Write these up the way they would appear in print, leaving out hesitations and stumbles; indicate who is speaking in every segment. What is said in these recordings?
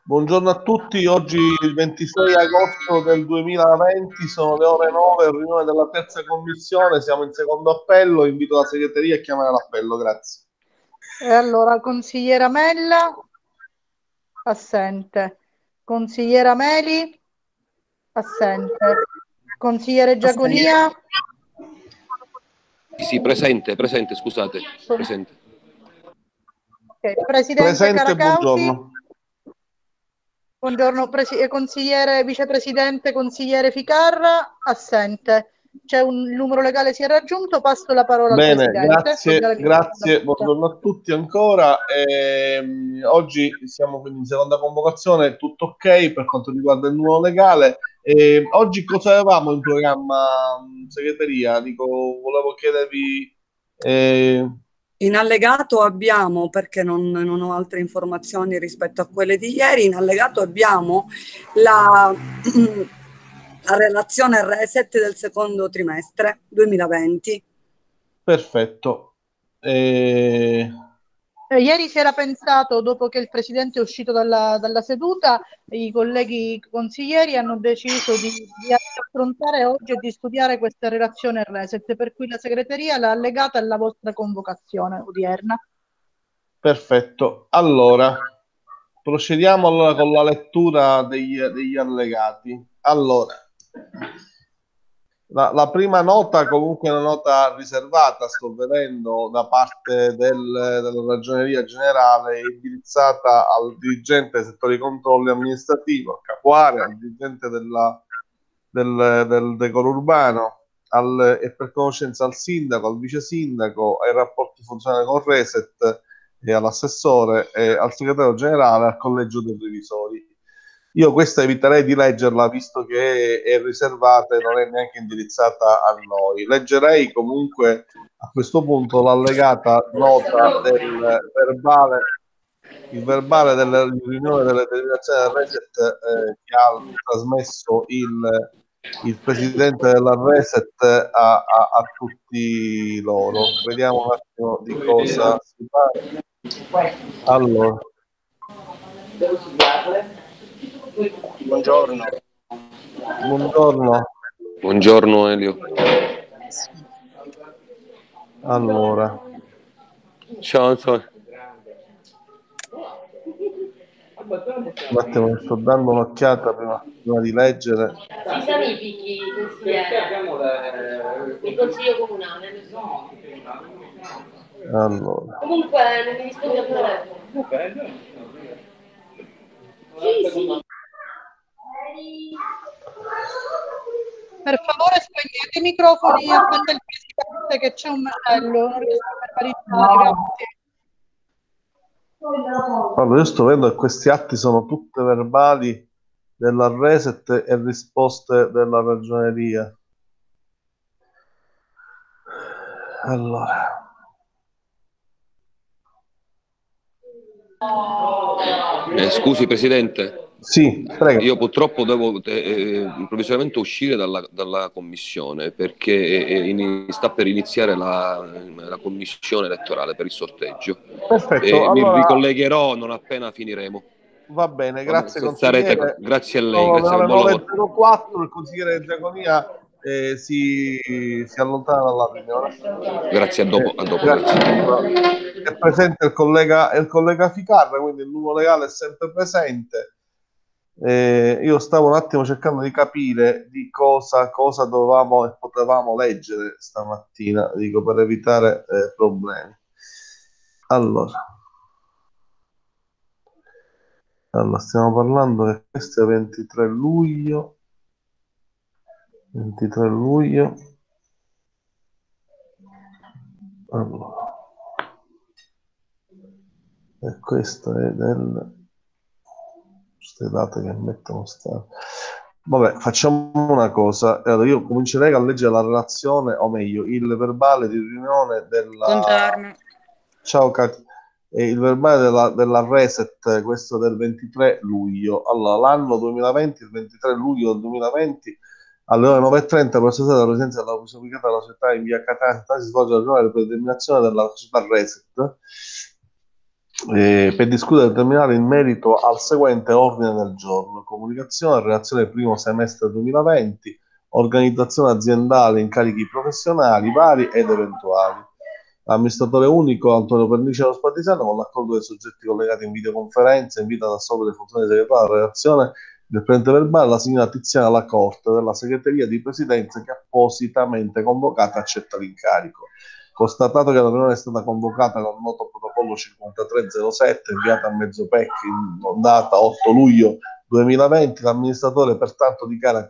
Speaker 1: Buongiorno a tutti, oggi il 26 agosto del 2020, sono le ore 9, riunione della terza commissione, siamo in secondo appello, invito la segreteria a chiamare l'appello, grazie.
Speaker 2: E allora, consigliera Mella, assente. Consigliera Meli, assente. Consigliere Giaconia,
Speaker 3: Sì, presente, scusate, presente.
Speaker 2: okay. Presidente
Speaker 1: Presente,
Speaker 2: Caracausi,
Speaker 1: buongiorno.
Speaker 2: buongiorno. Consigliere vicepresidente, consigliere Ficarra, assente. C'è un numero legale, si è raggiunto, passo la parola al
Speaker 1: Bene,
Speaker 2: presidente.
Speaker 1: grazie, buongiorno a tutti ancora. Oggi siamo quindi in seconda convocazione, tutto ok per quanto riguarda il numero legale. Oggi cosa avevamo in programma, segreteria? Volevo chiedervi...
Speaker 4: In allegato abbiamo, perché non ho altre informazioni rispetto a quelle di ieri, in allegato abbiamo la relazione reset del secondo trimestre 2020.
Speaker 1: Perfetto.
Speaker 2: Ieri si era pensato, dopo che il presidente è uscito dalla seduta, i colleghi consiglieri hanno deciso di affrontare oggi e di studiare questa relazione reset, per cui la segreteria l'ha allegata alla vostra convocazione odierna.
Speaker 1: Perfetto. Allora, procediamo allora con la lettura degli allegati. Allora, la prima nota, comunque è una nota riservata, sto vedendo, da parte della Ragioneria Generale, indirizzata al dirigente dei settori controlli amministrativo, al capo area, al dirigente del decoro urbano, e per conoscenza al sindaco, al vice sindaco, ai rapporti funzionali con Reset e all'assessore, e al segretario generale, al collegio dei revisori. Io questa eviterei di leggerla, visto che è riservata e non è neanche indirizzata a noi. Leggerei comunque a questo punto l'allegata nota del verbale, il verbale della riunione delle delegazioni del Reset, che ha trasmesso il presidente della Reset a tutti loro. Vediamo un attimo di cosa si parla. Allora.
Speaker 5: Buongiorno.
Speaker 1: Buongiorno.
Speaker 3: Buongiorno Elio.
Speaker 1: Allora.
Speaker 3: Ciao.
Speaker 1: Un attimo, sto dando un'occhiata prima di leggere.
Speaker 6: Si sanifichi il consiglio comunale.
Speaker 1: Allora.
Speaker 6: Comunque ne rispondi al telefono. Sì.
Speaker 2: Per favore spegnete i microfoni a parte il presidente, che c'è un macello, non riesco a verbalizzare, grazie.
Speaker 1: Allora, io sto vedendo che questi atti sono tutte verbali della Reset e risposte della ragioneria. Allora.
Speaker 3: Scusi Presidente.
Speaker 1: Sì, prego.
Speaker 3: Io purtroppo devo improvvisamente uscire dalla commissione perché sta per iniziare la commissione elettorale per il sorteggio.
Speaker 1: Perfetto,
Speaker 3: Mi
Speaker 1: allora
Speaker 3: ricollegherò non appena finiremo.
Speaker 1: va bene, grazie consigliere.
Speaker 3: Grazie a lei.
Speaker 1: Sono
Speaker 3: Grazie,
Speaker 1: le 9.04, il consigliere Giaconia si allontana dalla riunione.
Speaker 3: Grazie, a dopo.
Speaker 1: Grazie. È presente il collega Ficarra, quindi il numero legale è sempre presente. Io stavo un attimo cercando di capire di cosa dovevamo e potevamo leggere stamattina, dico, per evitare problemi. Allora, stiamo parlando che questo è 23 luglio. 23 luglio. Allora. E questo è queste date che mettono Vabbè, facciamo una cosa. Allora, io comincerei a leggere la relazione, o meglio, il verbale di riunione della...
Speaker 4: Buongiorno.
Speaker 1: Ciao Katia. Il verbale della Reset, questo del 23 luglio. Allora, l'anno 2020, il 23 luglio del 2020, alle ore 9.30, per la presidenza della ubicata della società in via Catania, si svolge la giornata di determinazione della società Reset. per discutere e determinare in merito al seguente ordine del giorno: comunicazione, relazione primo semestre 2020, organizzazione aziendale, incarichi professionali vari ed eventuali. L'amministratore unico Antonio Pernice Spatisano, con l'accordo dei soggetti collegati in videoconferenza, invita ad assolvere le funzioni di segretario della redazione del presente verbale la signora Tiziana Lacorte della segreteria di presidenza, che appositamente convocata accetta l'incarico. Constatato che la riunione è stata convocata con noto protocollo 5307 inviato a mezzo PEC in data 8 luglio 2020, l'amministratore pertanto dichiara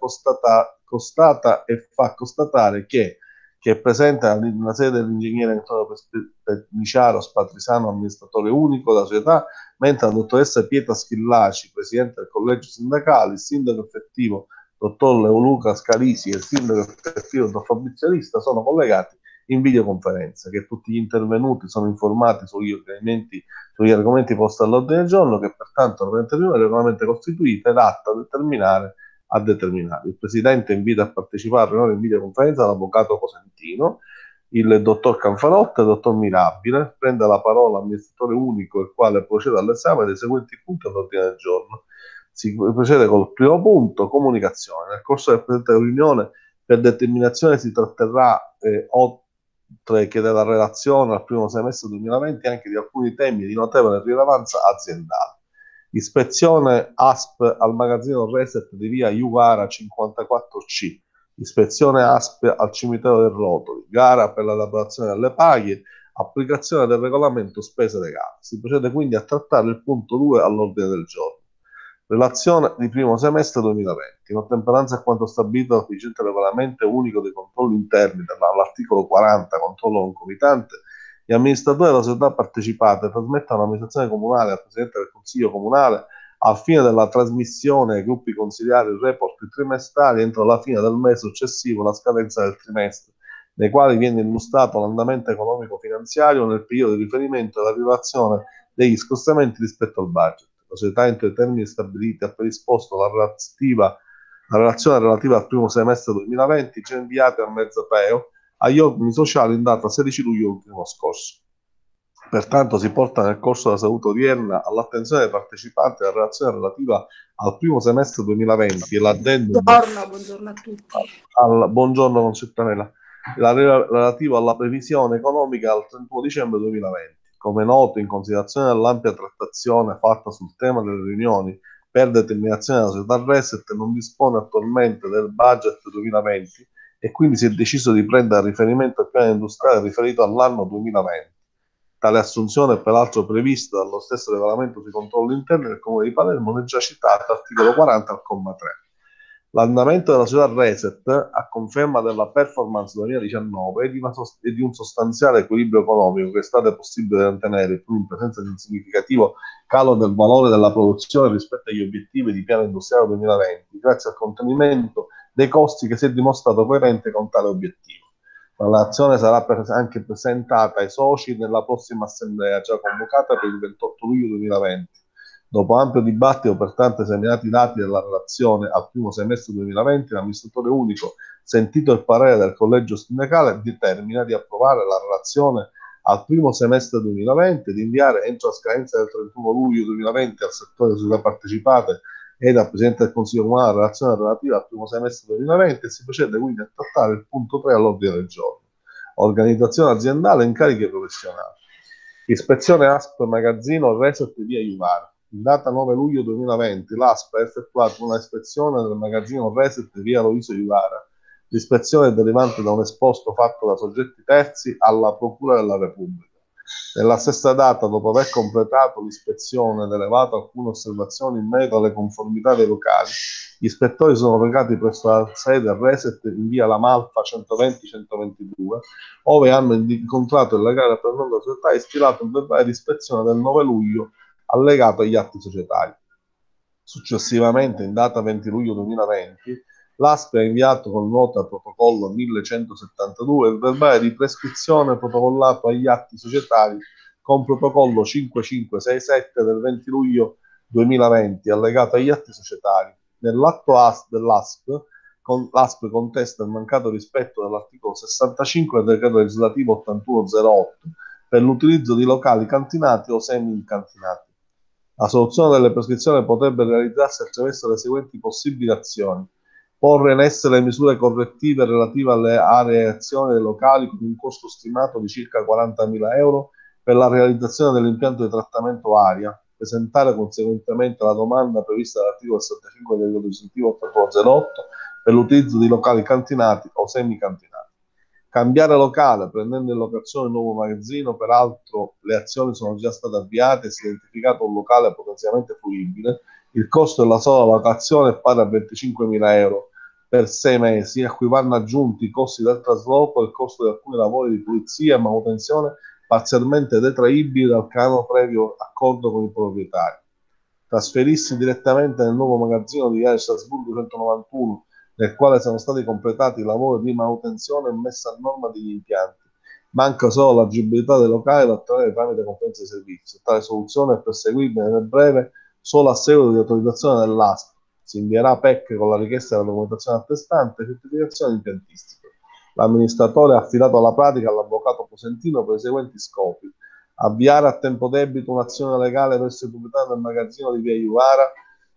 Speaker 1: costata e fa constatare che è presente nella sede dell'ingegnere Antonio Perniciaro Spatrisano, amministratore unico della società, mentre la dottoressa Pieta Schillaci, presidente del collegio sindacale, il sindaco effettivo dottor Leoluca Scalisi e il sindaco effettivo dottor Fabrizio Lista sono collegati in videoconferenza, che tutti gli intervenuti sono informati sugli argomenti posti all'ordine del giorno, che pertanto la presente riunione è regolarmente costituita ed atta a determinare. Il Presidente invita a partecipare alla riunione in videoconferenza l'Avvocato Cosentino, il Dottor Canfalotta e il Dottor Mirabile. Prende la parola l'amministratore unico, il quale procede all'esame dei seguenti punti all'ordine del giorno. Si procede col primo punto, comunicazione. Nel corso della presente riunione, per determinazione, si tratterà oltre che della relazione al primo semestre 2020 anche di alcuni temi di notevole rilevanza aziendale. Ispezione ASP al magazzino Reset di via Juvara 54C, ispezione ASP al cimitero del Rotoli, gara per l'elaborazione delle paghe, applicazione del regolamento spese legali. Si procede quindi a trattare il punto 2 all'ordine del giorno. Relazione di primo semestre 2020. In ottemperanza a quanto stabilito dal vigente regolamento unico dei controlli interni dall'articolo 40, controllo concomitante, gli amministratori della società partecipate trasmettono all'amministrazione comunale e al Presidente del Consiglio comunale, al fine della trasmissione ai gruppi consigliari report trimestrali entro la fine del mese successivo alla scadenza del trimestre, nei quali viene illustrato l'andamento economico-finanziario nel periodo di riferimento e la rilevazione degli scostamenti rispetto al budget. La società, entro i termini stabiliti, ha predisposto la relazione relativa al primo semestre 2020, già inviata a mezzo PEO agli organi sociali in data 16 luglio ultimo scorso. Pertanto si porta nel corso della seduta odierna all'attenzione dei partecipanti la relazione relativa al primo semestre 2020 e l'addendum.
Speaker 4: Buongiorno a tutti.
Speaker 1: Buongiorno Concettanella. Relativa alla previsione economica al 31 dicembre 2020. Come noto, in considerazione dell'ampia trattazione fatta sul tema delle riunioni per determinazione della società Reset, non dispone attualmente del budget 2020 e quindi si è deciso di prendere a riferimento il piano industriale riferito all'anno 2020. Tale assunzione è peraltro prevista dallo stesso regolamento sui controlli interni del Comune di Palermo, nel già citato articolo 40 al comma 3. L'andamento della società Reset, a conferma della performance 2019 e di un sostanziale equilibrio economico che è stato possibile mantenere, pur in presenza di un significativo calo del valore della produzione rispetto agli obiettivi di piano industriale 2020, grazie al contenimento dei costi che si è dimostrato coerente con tale obiettivo. La relazione sarà anche presentata ai soci nella prossima assemblea, già convocata per il 28 luglio 2020. Dopo ampio dibattito, pertanto, esaminati i dati della relazione al primo semestre 2020, l'amministratore unico, sentito il parere del collegio sindacale, determina di approvare la relazione al primo semestre 2020 e di inviare entro la scadenza del 31 luglio 2020 al settore delle società partecipate e al Presidente del Consiglio Comunale la relazione relativa al primo semestre 2020 e si procede quindi a trattare il punto 3 all'ordine del giorno. Organizzazione aziendale, incarichi professionali. Ispezione ASP magazzino Reset via Juvara. In data 9 luglio 2020 l'ASP ha effettuato una ispezione del magazzino Reset via Loiso Juvara. L'ispezione è derivante da un esposto fatto da soggetti terzi alla Procura della Repubblica. Nella stessa data, dopo aver completato l'ispezione ed elevato alcune osservazioni in merito alle conformità dei locali, gli ispettori sono recati presso la sede Reset in via La Malfa 120-122, ove hanno incontrato il legale rappresentante della società e stilato un verbale di ispezione del 9 luglio allegato agli atti societari. Successivamente, in data 20 luglio 2020, l'ASP ha inviato con nota protocollo 1172 il verbale di prescrizione protocollato agli atti societari con protocollo 5567 del 20 luglio 2020 allegato agli atti societari. Nell'atto dell'ASP, l'ASP contesta il mancato rispetto dell'articolo 65 del decreto legislativo 8108 per l'utilizzo di locali cantinati o semi-cantinati. La soluzione delle prescrizioni potrebbe realizzarsi attraverso le seguenti possibili azioni: porre in essere misure correttive relative alle areazioni dei locali con un costo stimato di circa 40.000 euro per la realizzazione dell'impianto di trattamento aria, presentare conseguentemente la domanda prevista dall'articolo 65 del Codice Legislativo 8108 per l'utilizzo di locali cantinati o semi-cantinati. Cambiare locale, prendendo in locazione un nuovo magazzino, peraltro le azioni sono già state avviate e si è identificato un locale potenzialmente fruibile. Il costo della sola locazione è pari a 25.000 euro per 6 mesi, a cui vanno aggiunti i costi del trasloco e il costo di alcuni lavori di pulizia e manutenzione parzialmente detraibili dal canone previo accordo con i proprietari. Trasferirsi direttamente nel nuovo magazzino di Viale Strasburgo 191, nel quale sono stati completati i lavori di manutenzione e messa a norma degli impianti. Manca solo l'agibilità dei locali da ottenere tramite conferenza di servizio. Tale soluzione è perseguibile nel breve solo a seguito di autorizzazione dell'ASP. Si invierà PEC con la richiesta della documentazione attestante e certificazione impiantistica. L'amministratore ha affidato alla pratica all'avvocato Cosentino per i seguenti scopi: avviare a tempo debito un'azione legale verso i proprietari del magazzino di via Iuvara,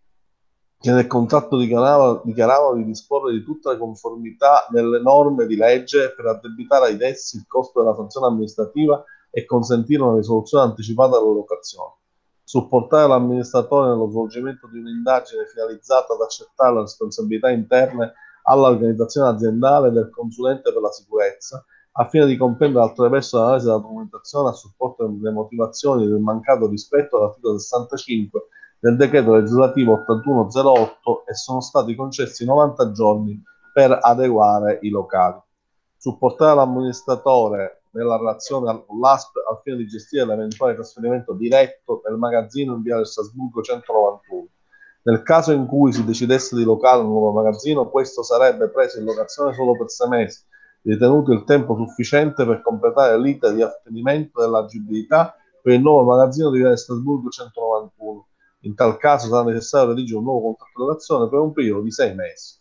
Speaker 1: che nel contratto dichiaravano di disporre di tutte le conformità nelle norme di legge per addebitare ai dessi il costo della sanzione amministrativa e consentire una risoluzione anticipata della locazione. Supportare l'amministratore nello svolgimento di un'indagine finalizzata ad accertare le responsabilità interne all'organizzazione aziendale del consulente per la sicurezza, al fine di comprendere attraverso l'analisi della documentazione a supporto delle motivazioni del mancato rispetto all'articolo 65 del decreto legislativo 8108, e sono stati concessi 90 giorni per adeguare i locali. Supportare l'amministratore nella relazione con l'ASP al fine di gestire l'eventuale trasferimento diretto del magazzino in via del Strasburgo 191. Nel caso in cui si decidesse di locare un nuovo magazzino, questo sarebbe preso in locazione solo per 6 mesi, ritenuto il tempo sufficiente per completare l'iter di ottenimento dell'agibilità per il nuovo magazzino di via del Strasburgo 191. In tal caso sarà necessario redigere un nuovo contratto di locazione per un periodo di 6 mesi.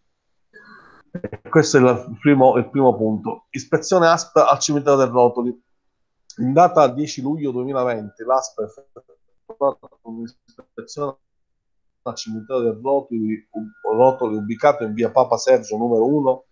Speaker 1: Questo è il primo punto. Ispezione ASP al cimitero del Rotoli. In data 10 luglio 2020 l'ASP ha effettuato un'ispezione al cimitero del Rotoli ubicato in via Papa Sergio numero 1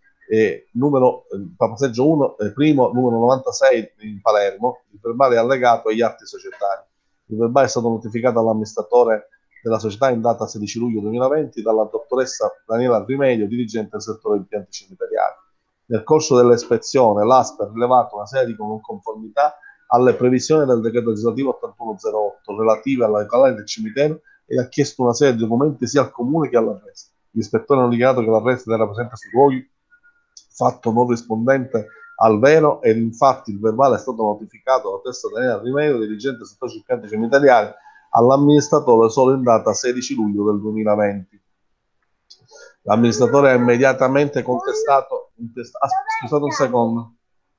Speaker 1: Papa Sergio 1 primo numero 96 in Palermo. Il verbale è allegato agli atti societari. Il verbale è stato notificato all'amministratore della società in data 16 luglio 2020 dalla dottoressa Daniela Rimedio, dirigente del settore impianti cimiteriali. Nel corso dell'ispezione l'ASP ha rilevato una serie di non conformità alle previsioni del decreto legislativo 8108 relative alla locale del cimitero e ha chiesto una serie di documenti sia al comune che all'arresto. Gli ispettori hanno dichiarato che l'arresto era presente sui luoghi, fatto non rispondente al vero, ed infatti il verbale è stato notificato alla testa Daniela Rimedio, dirigente del settore impianti cimiteriali, all'amministratore solo in data 16 luglio del 2020. L'amministratore ha immediatamente contestato. Scusate un secondo.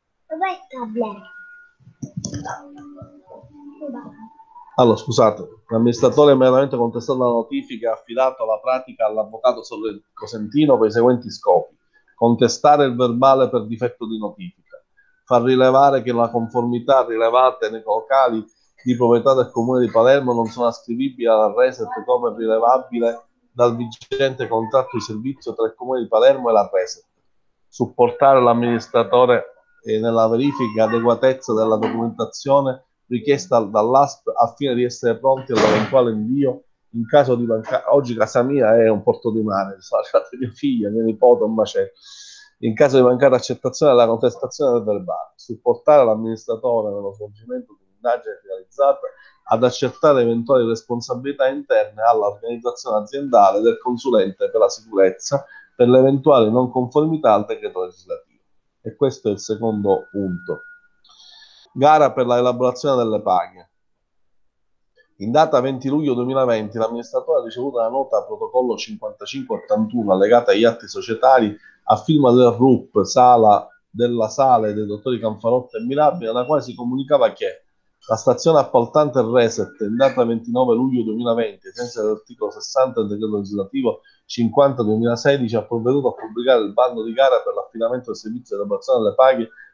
Speaker 1: Allora, scusate, l'amministratore ha immediatamente contestato la notifica e affidato la pratica all'avvocato Cosentino per i seguenti scopi: contestare il verbale per difetto di notifica, far rilevare che la conformità rilevate nei locali di proprietà del Comune di Palermo non sono ascrivibili alla RESET come rilevabile dal vigente contratto di servizio tra il Comune di Palermo e la RESET. Supportare l'amministratore nella verifica adeguatezza della documentazione richiesta dall'ASP al fine di essere pronti all'eventuale invio in caso di mancanza. Oggi casa mia è un porto di mare, sono arrivate mia figlia, mio nipote, un macello. In caso di mancata accettazione della contestazione del verbale. Supportare l'amministratore nello svolgimento di un'indagine finalizzata ad accertare eventuali responsabilità interne all'organizzazione aziendale del consulente per la sicurezza per l'eventuale non conformità al decreto legislativo. E questo è il secondo punto. Gara per la elaborazione delle paghe. In data 20 luglio 2020 l'amministratore ha ricevuto la nota protocollo 5581 allegata agli atti societari a firma del RUP della Sale dei dottori Canfarotta e Mirabile, nella quale si comunicava che la stazione appaltante Reset in data 29 luglio 2020, ai sensi dell'articolo 60 del decreto legislativo 50/2016, ha provveduto a pubblicare il bando di gara per l'affidamento del servizio di elaborazione delle paghe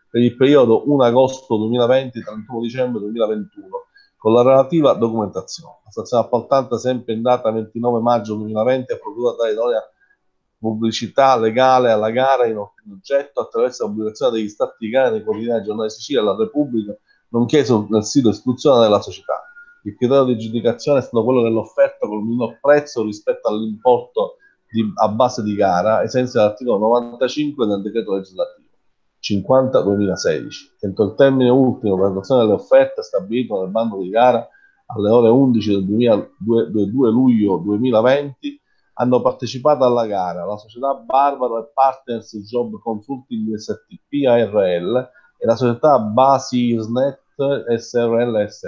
Speaker 1: per il periodo 1 agosto 2020-31 dicembre 2021, con la relativa documentazione. La stazione appaltante, sempre in data 29 maggio 2020, ha provveduto a dare idonea pubblicità legale alla gara in oggetto attraverso la pubblicazione degli stati di gara nei quotidiani Giornale Sicilia e la Repubblica, nonché nel sito istituzionale della società. Il criterio di aggiudicazione è stato quello dell'offerta col minor prezzo rispetto all'importo a base di gara, ai sensi dell'articolo 95 del decreto legislativo 50-2016. Entro il termine ultimo per l'adozione delle offerte stabilito nel bando di gara alle ore 11 del 2 luglio 2020, hanno partecipato alla gara la società Barbaro e Partners Job Consulting STP ARL e la società Basisnet SRLS.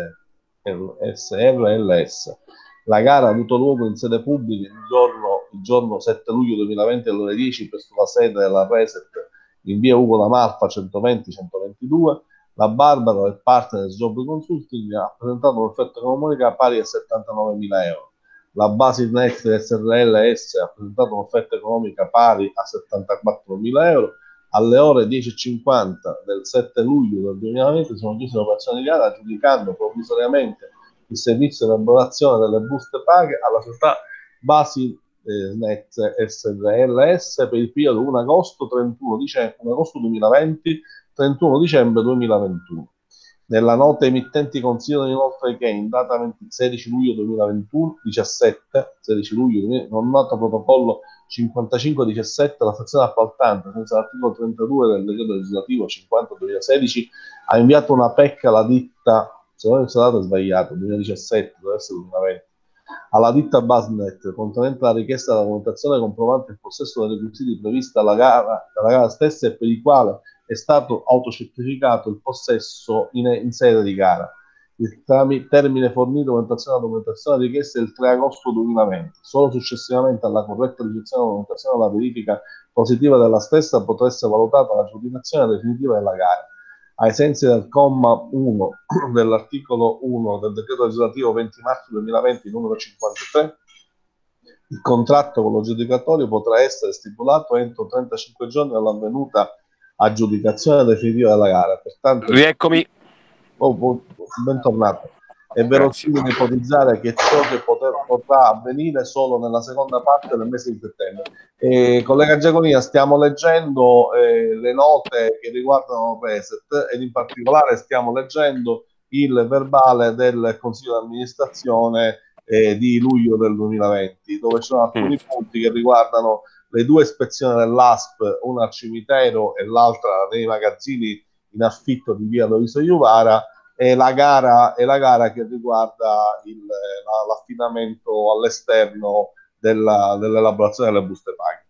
Speaker 1: La gara ha avuto luogo in sede pubblica il giorno 7 luglio 2020 alle ore 10 presso la sede della Reset in via Ugo La Malfa 120-122. La Barbaro e Partners Job Consulting ha presentato un'offerta economica pari a 79.000 euro. La Basisnet SRLS ha presentato un'offerta economica pari a 74.000 euro. Alle ore 10.50 del 7 luglio del 2020 sono chiuse le operazioni di gara aggiudicando provvisoriamente il servizio di elaborazione delle buste paghe alla società Basisnet SRLS per il periodo 1 agosto 2020, 31 dicembre 2021. Nella nota emittenti considerano inoltre che in data 16 luglio 2021, 16 luglio, non noto protocollo 5517, la stazione appaltante, senza l'articolo 32 del decreto legislativo 50-2016, ha inviato una PEC alla ditta, se non è stato sbagliato, 2017, deve essere 2020, alla ditta Basnet, contenente la richiesta della documentazione comprovante il possesso dei requisiti previsti dalla gara stessa e per i quali è stato autocertificato il possesso in sede di gara. Il termine fornito con la documentazione richiesta è il 3 agosto 2020. Solo successivamente alla corretta ricezione della documentazione e alla verifica positiva della stessa potrà essere valutata la giudicazione definitiva della gara. Ai sensi del comma 1 dell'articolo 1 del decreto legislativo 20 marzo 2020 numero 53, il contratto con l'aggiudicatorio potrà essere stipulato entro 35 giorni dall'avvenuta aggiudicazione definitiva della gara. Pertanto,
Speaker 3: rieccomi.
Speaker 1: Bentornato. È verosimile ipotizzare che ciò che potrà avvenire solo nella seconda parte del mese di settembre. Collega Giaconina, stiamo leggendo le note che riguardano Reset ed in particolare stiamo leggendo il verbale del Consiglio di amministrazione di luglio del 2020, dove ci sono alcuni punti che riguardano le due ispezioni dell'ASP, una al cimitero e l'altra nei magazzini in affitto di via Loviso Juvara, e la gara che riguarda l'affidamento all'esterno dell'elaborazione delle buste paghe.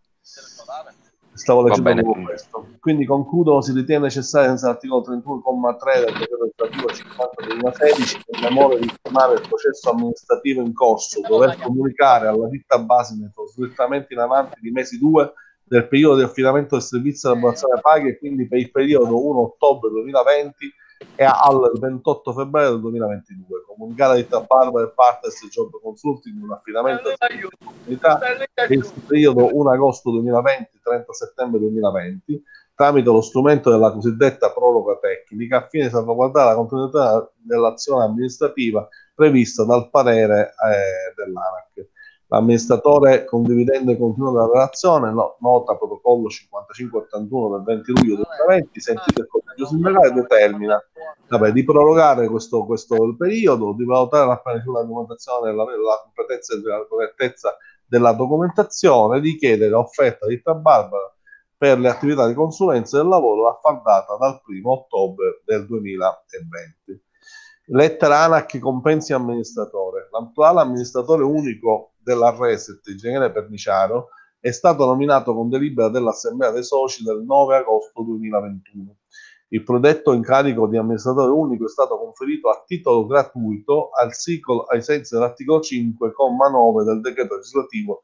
Speaker 1: Stavo leggendo questo. Quindi concludo, si ritiene necessario senza l'articolo 31,3 del decreto legislativo 50/2016 per l'amore di informare il processo amministrativo in corso, dover comunicare alla ditta Basisnet strettamente in avanti di mesi 2 del periodo di affidamento del servizio di elaborazione paghe, quindi per il periodo 1 ottobre 2020 e al 28 febbraio del 2022. Comunicare di Barbaro e Partners Job Consulting un affidamento del comunità per il periodo 1 agosto 2020-30 settembre 2020 tramite lo strumento della cosiddetta proroga tecnica a fine di salvaguardare la continuità dell'azione amministrativa prevista dal parere dell'ANAC. L'amministratore, condividendo il contenuto della relazione, nota protocollo 5581 del 20 luglio 2020, sentito il collegio sindacale, determina di prorogare questo periodo, di valutare la documentazione, la completezza e la correttezza della documentazione, di chiedere offerta di ditta Barbara per le attività di consulenza del lavoro affidata dal 1 ottobre del 2020. Lettera ANAC compensi amministratore. L'attuale amministratore unico della Reset, ingegnere Perniciaro, è stato nominato con delibera dell'Assemblea dei Soci del 9 agosto 2021. Il predetto incarico di amministratore unico è stato conferito a titolo gratuito ai sensi dell'articolo 5, comma 9 del decreto legislativo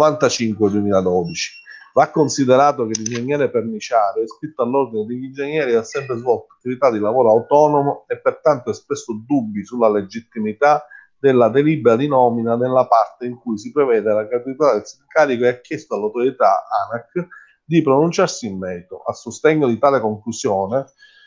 Speaker 1: 95/2012. Va considerato che l'ingegnere Perniciaro è iscritto all'ordine degli ingegneri e ha sempre svolto attività di lavoro autonomo e pertanto espresso dubbi sulla legittimità della delibera di nomina nella parte in cui si prevede la gratuità del incarico e ha chiesto all'autorità ANAC di pronunciarsi in merito. A sostegno di tale conclusione,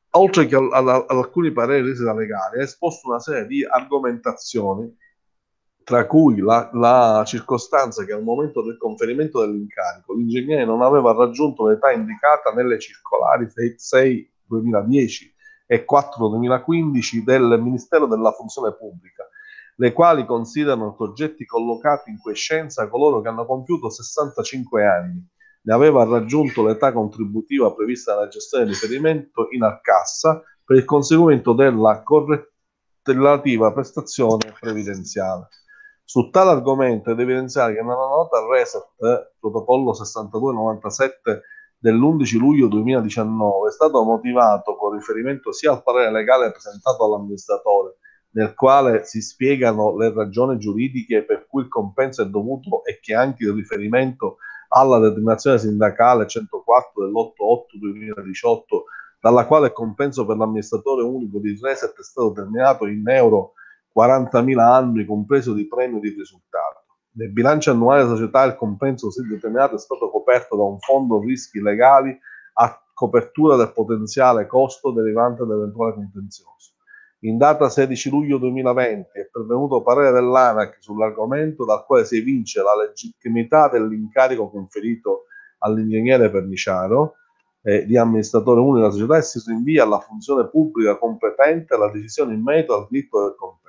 Speaker 1: oltre che ad alcuni pareri resi da legali, ha esposto una serie di argomentazioni, tra cui la circostanza che al momento del conferimento dell'incarico l'ingegnere non aveva raggiunto l'età indicata nelle circolari 6/2010 e 4/2015 del Ministero della Funzione Pubblica, le quali considerano soggetti collocati in quiescenza coloro che hanno compiuto 65 anni. Ne aveva raggiunto l'età contributiva prevista dalla gestione di riferimento in Arcassa per il conseguimento della relativa prestazione previdenziale. Su tale argomento è da evidenziare che nella nota Reset, protocollo 6297 dell'11 luglio 2019, è stato motivato con riferimento sia al parere legale presentato dall'amministratore, nel quale si spiegano le ragioni giuridiche per cui il compenso è dovuto e che anche il riferimento alla determinazione sindacale 104 dell'8/8/2018, dalla quale il compenso per l'amministratore unico di Reset è stato determinato in euro 40.000 annui, compreso di premio di risultato. Nel bilancio annuale della società il compenso così determinato è stato coperto da un fondo rischi legali a copertura del potenziale costo derivante dall'eventuale contenzioso. In data 16 luglio 2020 è pervenuto parere dell'ANAC sull'argomento, dal quale si evince la legittimità dell'incarico conferito all'ingegnere Perniciaro di amministratore unico della società, e si rinvia alla funzione pubblica competente la decisione in merito al diritto del compenso.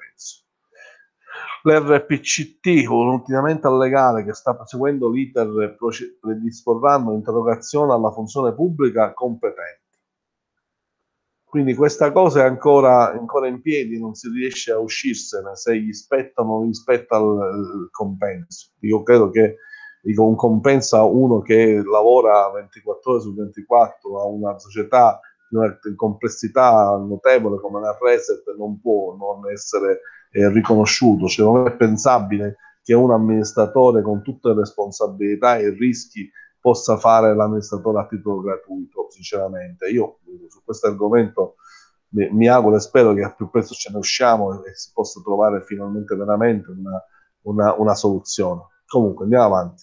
Speaker 1: L'RPCT, unitamente al legale che sta proseguendo l'iter, predisporranno interrogazione alla funzione pubblica competente. Quindi questa cosa è ancora in piedi, non si riesce a uscirsene se gli spetta o non gli spetta il compenso. Io credo che un compenso a uno che lavora 24 ore su 24 a una società di una complessità notevole come la Reset non può non essere riconosciuto. Cioè, non è pensabile che un amministratore con tutte le responsabilità e i rischi possa fare l'amministratore a titolo gratuito, sinceramente. Io su questo argomento mi auguro e spero che al più presto ce ne usciamo e si possa trovare finalmente veramente una soluzione. Comunque andiamo avanti.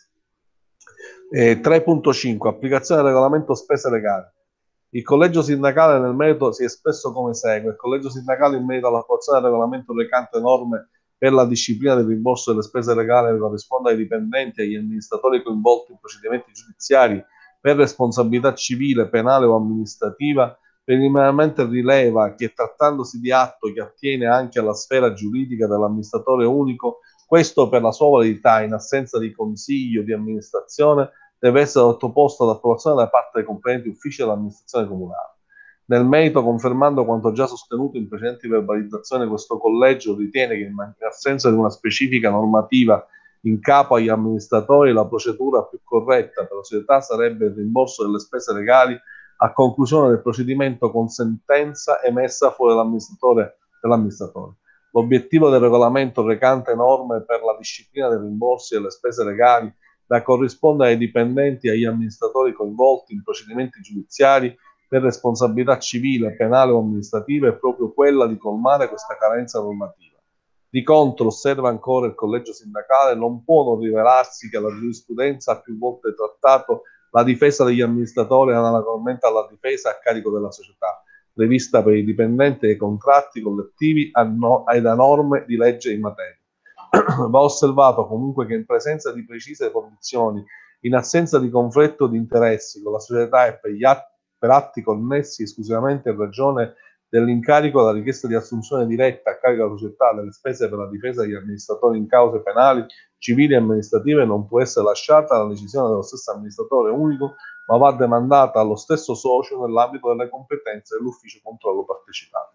Speaker 1: 3.5 applicazione del regolamento spese legali. Il collegio sindacale nel merito si è espresso come segue. Il collegio sindacale in merito all'approvazione del regolamento recante norme per la disciplina del rimborso delle spese legali che corrisponde ai dipendenti e agli amministratori coinvolti in procedimenti giudiziari per responsabilità civile, penale o amministrativa, preliminarmente rileva che, trattandosi di atto che attiene anche alla sfera giuridica dell'amministratore unico, questo per la sua validità, in assenza di consiglio di amministrazione, deve essere sottoposto ad approvazione da parte dei competenti uffici dell'amministrazione comunale. Nel merito, confermando quanto già sostenuto in precedenti verbalizzazioni, questo collegio ritiene che in assenza di una specifica normativa in capo agli amministratori, la procedura più corretta per la società sarebbe il rimborso delle spese legali a conclusione del procedimento con sentenza emessa fuori dall'amministratore. L'obiettivo del regolamento recante norme per la disciplina dei rimborsi e delle spese legali da corrispondere ai dipendenti e agli amministratori coinvolti in procedimenti giudiziari per responsabilità civile, penale o amministrativa è proprio quella di colmare questa carenza normativa. Di contro, osserva ancora il collegio sindacale, non può non rivelarsi che la giurisprudenza ha più volte trattato la difesa degli amministratori analogamente alla difesa a carico della società, prevista per i dipendenti dei contratti collettivi e da norme di legge in materia. Va osservato comunque che in presenza di precise condizioni, in assenza di conflitto di interessi con la società e per atti connessi esclusivamente in ragione dell'incarico della richiesta di assunzione diretta a carico della società delle spese per la difesa degli amministratori in cause penali, civili e amministrative, non può essere lasciata la decisione dello stesso amministratore unico, ma va demandata allo stesso socio nell'ambito delle competenze dell'ufficio controllo partecipato.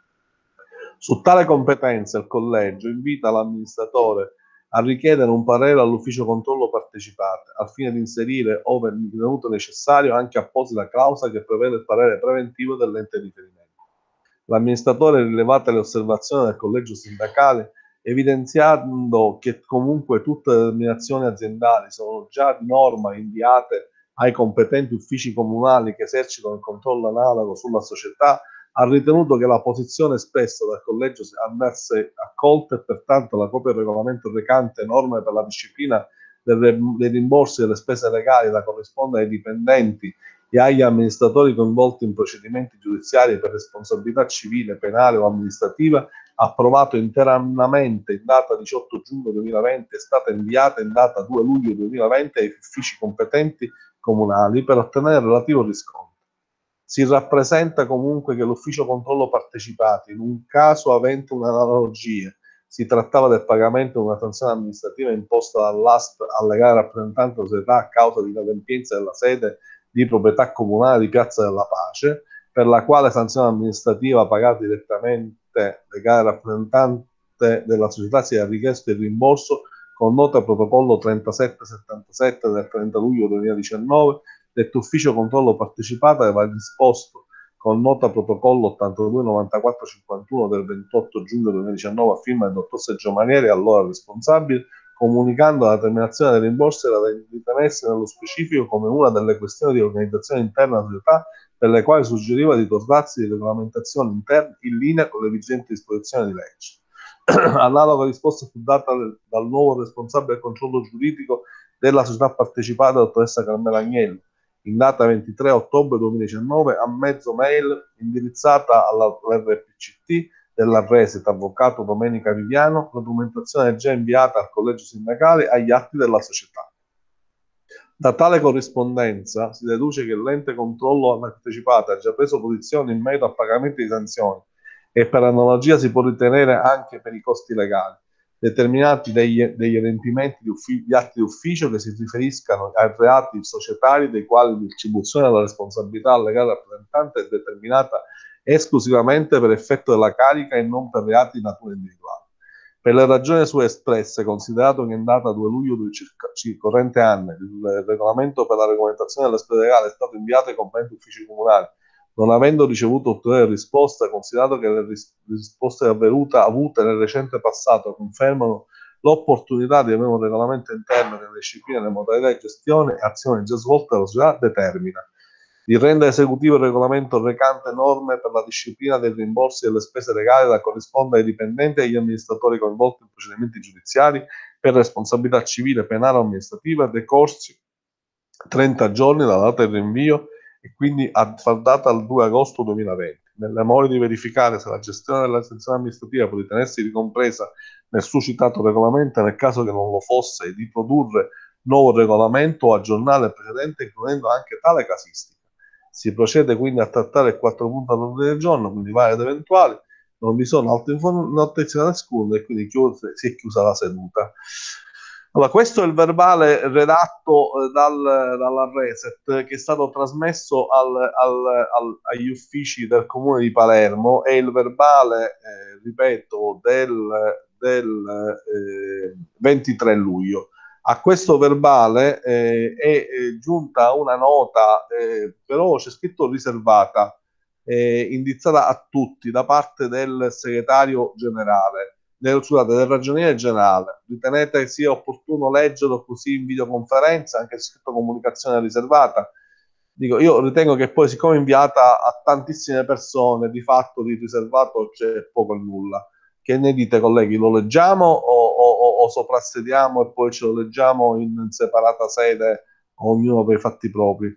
Speaker 1: Su tale competenza il collegio invita l'amministratore a richiedere un parere all'ufficio controllo partecipato al fine di inserire, ove ritenuto necessario, anche apposita clausola che prevede il parere preventivo dell'ente di riferimento. L'amministratore, rilevate le osservazioni del collegio sindacale, evidenziando che comunque tutte le determinazioni aziendali sono già di norma inviate ai competenti uffici comunali che esercitano il controllo analogo sulla società, ha ritenuto che la posizione espressa dal collegio andasse accolta e pertanto la copia del regolamento recante norme per la disciplina dei rimborsi delle spese legali da corrispondere ai dipendenti e agli amministratori coinvolti in procedimenti giudiziari per responsabilità civile, penale o amministrativa, approvato internamente in data 18 giugno 2020, è stata inviata in data 2 luglio 2020 ai uffici competenti comunali per ottenere il relativo riscontro. Si rappresenta comunque che l'ufficio controllo partecipato, in un caso avente un'analogia, si trattava del pagamento di una sanzione amministrativa imposta dall'ASP al legale rappresentante della società a causa di inadempienza della sede di proprietà comunale di Piazza della Pace, per la quale sanzione amministrativa pagata direttamente legale rappresentante della società si è richiesto il rimborso con nota protocollo 3777 del 30 luglio 2019. Detto ufficio controllo partecipato aveva disposto con nota protocollo 829451 del 28 giugno 2019 a firma del dottor Sergio Manieri, allora responsabile, comunicando la terminazione dei rimborsi era da ritenersi nello specifico come una delle questioni di organizzazione interna della società per le quali suggeriva di dotarsi di regolamentazione interna in linea con le vigenti disposizioni di legge. Analoga risposta fu data dal nuovo responsabile del controllo giuridico della società partecipata, dottoressa Carmela Agnelli, in data 23 ottobre 2019 a mezzo mail indirizzata all'RPCT della Reset, avvocato Domenica Viviano, la documentazione è già inviata al collegio sindacale agli atti della società. Da tale corrispondenza si deduce che l'ente controllo partecipato ha già preso posizione in merito a pagamenti di sanzioni e per analogia si può ritenere anche per i costi legali determinati degli adempimenti di atti di ufficio che si riferiscano ai reati societari dei quali l'attribuzione della responsabilità al legale rappresentante è determinata esclusivamente per effetto della carica e non per reati di natura individuale. Per le ragioni sue espresse, considerato che in data 2 luglio del corrente anno il regolamento per la regolamentazione delle spese legali è stato inviato ai competenti uffici comunali, non avendo ricevuto ulteriore risposta, considerato che le risposte avute nel recente passato confermano l'opportunità di avere un regolamento interno che disciplina le modalità di gestione e azioni già svolte dalla società, determina di rendere esecutivo il regolamento recante norme per la disciplina dei rimborsi delle spese legali da corrispondere ai dipendenti e agli amministratori coinvolti in procedimenti giudiziari per responsabilità civile, penale o amministrativa decorsi 30 giorni dalla data del rinvio e quindi a far data al 2 agosto 2020. Nelle more di verificare se la gestione della sanzione amministrativa può ritenersi ricompresa nel suscitato regolamento, nel caso che non lo fosse, di produrre nuovo regolamento o aggiornare il precedente includendo anche tale casistica. Si procede quindi a trattare il 4 punti all'ordine del giorno, quindi vari ed eventuali, non vi sono altre notizie da escludere e quindi si è chiusa la seduta. Allora, questo è il verbale redatto dalla Reset che è stato trasmesso agli uffici del Comune di Palermo. È il verbale, ripeto, del 23 luglio. A questo verbale è giunta una nota, però c'è scritto riservata, indirizzata a tutti da parte del segretario generale. Del ragioniere generale. Ritenete che sia opportuno leggerlo così in videoconferenza, anche se scritto comunicazione riservata? Dico, io ritengo che poi, siccome è inviata a tantissime persone, di fatto di riservato c'è poco e nulla. Che ne dite, colleghi? Lo leggiamo o soprassediamo e poi ce lo leggiamo in separata sede, ognuno per i fatti propri?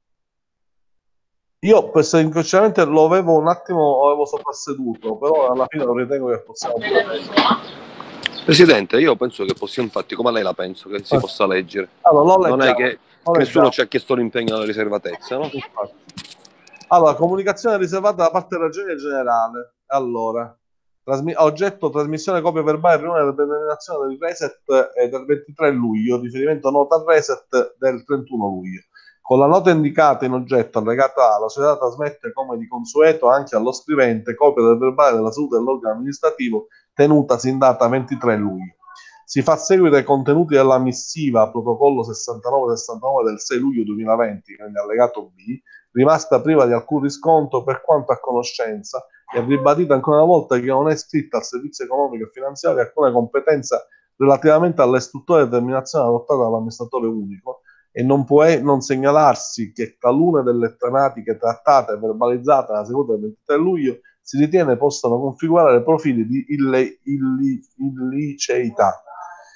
Speaker 1: Io sinceramente lo avevo un attimo, avevo soprasseduto, però alla fine lo ritengo che possiamo pure leggere.
Speaker 3: Presidente, io penso che possiamo, infatti, come lei la penso, che si possa leggere.
Speaker 1: Allora,
Speaker 3: non è che nessuno ci ha chiesto l'impegno alla riservatezza, no?
Speaker 1: Allora, comunicazione riservata da parte del ragioniere generale. Allora, oggetto trasmissione copia verbale riunione della determinazione del Reset del 23 luglio, riferimento nota al Reset del 31 luglio. Con la nota indicata in oggetto allegata A, la società trasmette come di consueto anche allo scrivente copia del verbale della seduta dell'organo amministrativo tenutasi in data 23 luglio. Si fa seguito ai contenuti della missiva protocollo 6969 del 6 luglio 2020, quindi allegato B, rimasta priva di alcun riscontro per quanto a conoscenza e ribadita ancora una volta che non è iscritta al servizio economico e finanziario alcuna competenza relativamente alle strutture di determinazione adottata dall'amministratore unico e non può non segnalarsi che talune delle tematiche trattate e verbalizzate nella seduta del 23 luglio si ritiene possano configurare profili di illiceità.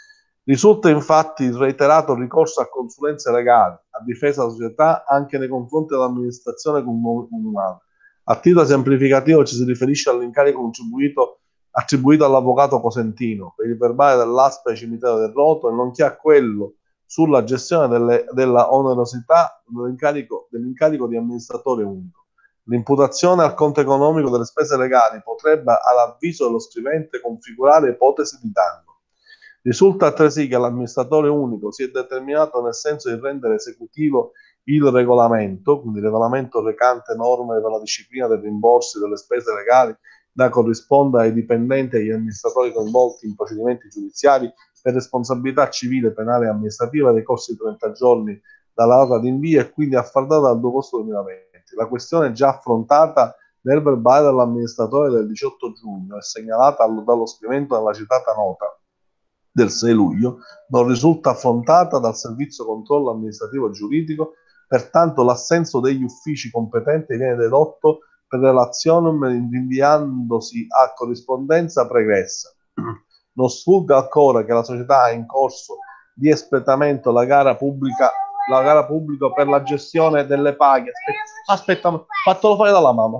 Speaker 1: Risulta infatti il reiterato ricorso a consulenze legali a difesa della società anche nei confronti dell'amministrazione comunale. A titolo esemplificativo ci si riferisce all'incarico attribuito all'avvocato Cosentino per il verbale dell'ASP Cimitero del Roto e nonché a quello sulla gestione della onerosità dell'incarico di amministratore unico. L'imputazione al conto economico delle spese legali potrebbe, all'avviso dello scrivente, configurare ipotesi di danno. Risulta altresì che l'amministratore unico si è determinato nel senso di rendere esecutivo il regolamento, quindi il regolamento recante norme per la disciplina dei rimborsi delle spese legali da corrispondere ai dipendenti e agli amministratori coinvolti in procedimenti giudiziari per responsabilità civile, penale e amministrativa dei corsi di 30 giorni dalla data di invio e quindi a far data dal 2 agosto 2020. La questione è già affrontata nel verbale dell'amministratore del 18 giugno e segnalata dallo scrivente della citata nota del 6 luglio, non risulta affrontata dal Servizio Controllo Amministrativo Giuridico, pertanto l'assenso degli uffici competenti viene dedotto per relationem rinviandosi a corrispondenza pregressa. Non sfugga ancora che la società ha in corso di espletamento la gara pubblica per la gestione delle paghe. Aspetta, fatelo fare dalla mamma.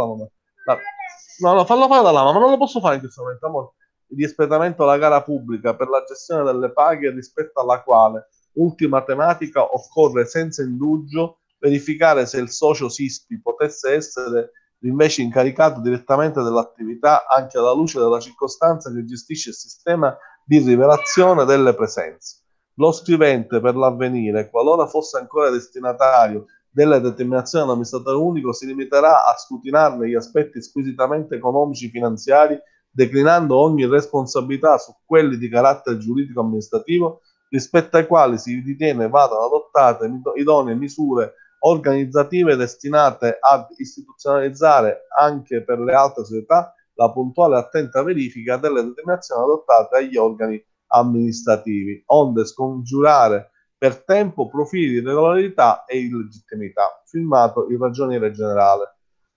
Speaker 1: No, fallo fare dalla mamma, ma non lo posso fare in questo momento, amore. Di espletamento la gara pubblica per la gestione delle paghe, rispetto alla quale, ultima tematica, occorre senza indugio verificare se il socio SISPI potesse essere invece incaricato direttamente dell'attività, anche alla luce della circostanza che gestisce il sistema di rivelazione delle presenze. Lo scrivente, per l'avvenire, qualora fosse ancora destinatario delle determinazioni dell'amministratore unico, si limiterà a scrutinarne gli aspetti squisitamente economici finanziari, declinando ogni responsabilità su quelli di carattere giuridico-amministrativo, rispetto ai quali si ritiene vadano adottate idonee misure organizzative destinate ad istituzionalizzare anche per le altre società la puntuale e attenta verifica delle determinazioni adottate agli organi amministrativi, onde scongiurare per tempo profili di irregolarità e illegittimità. Firmato il Ragioniere Generale.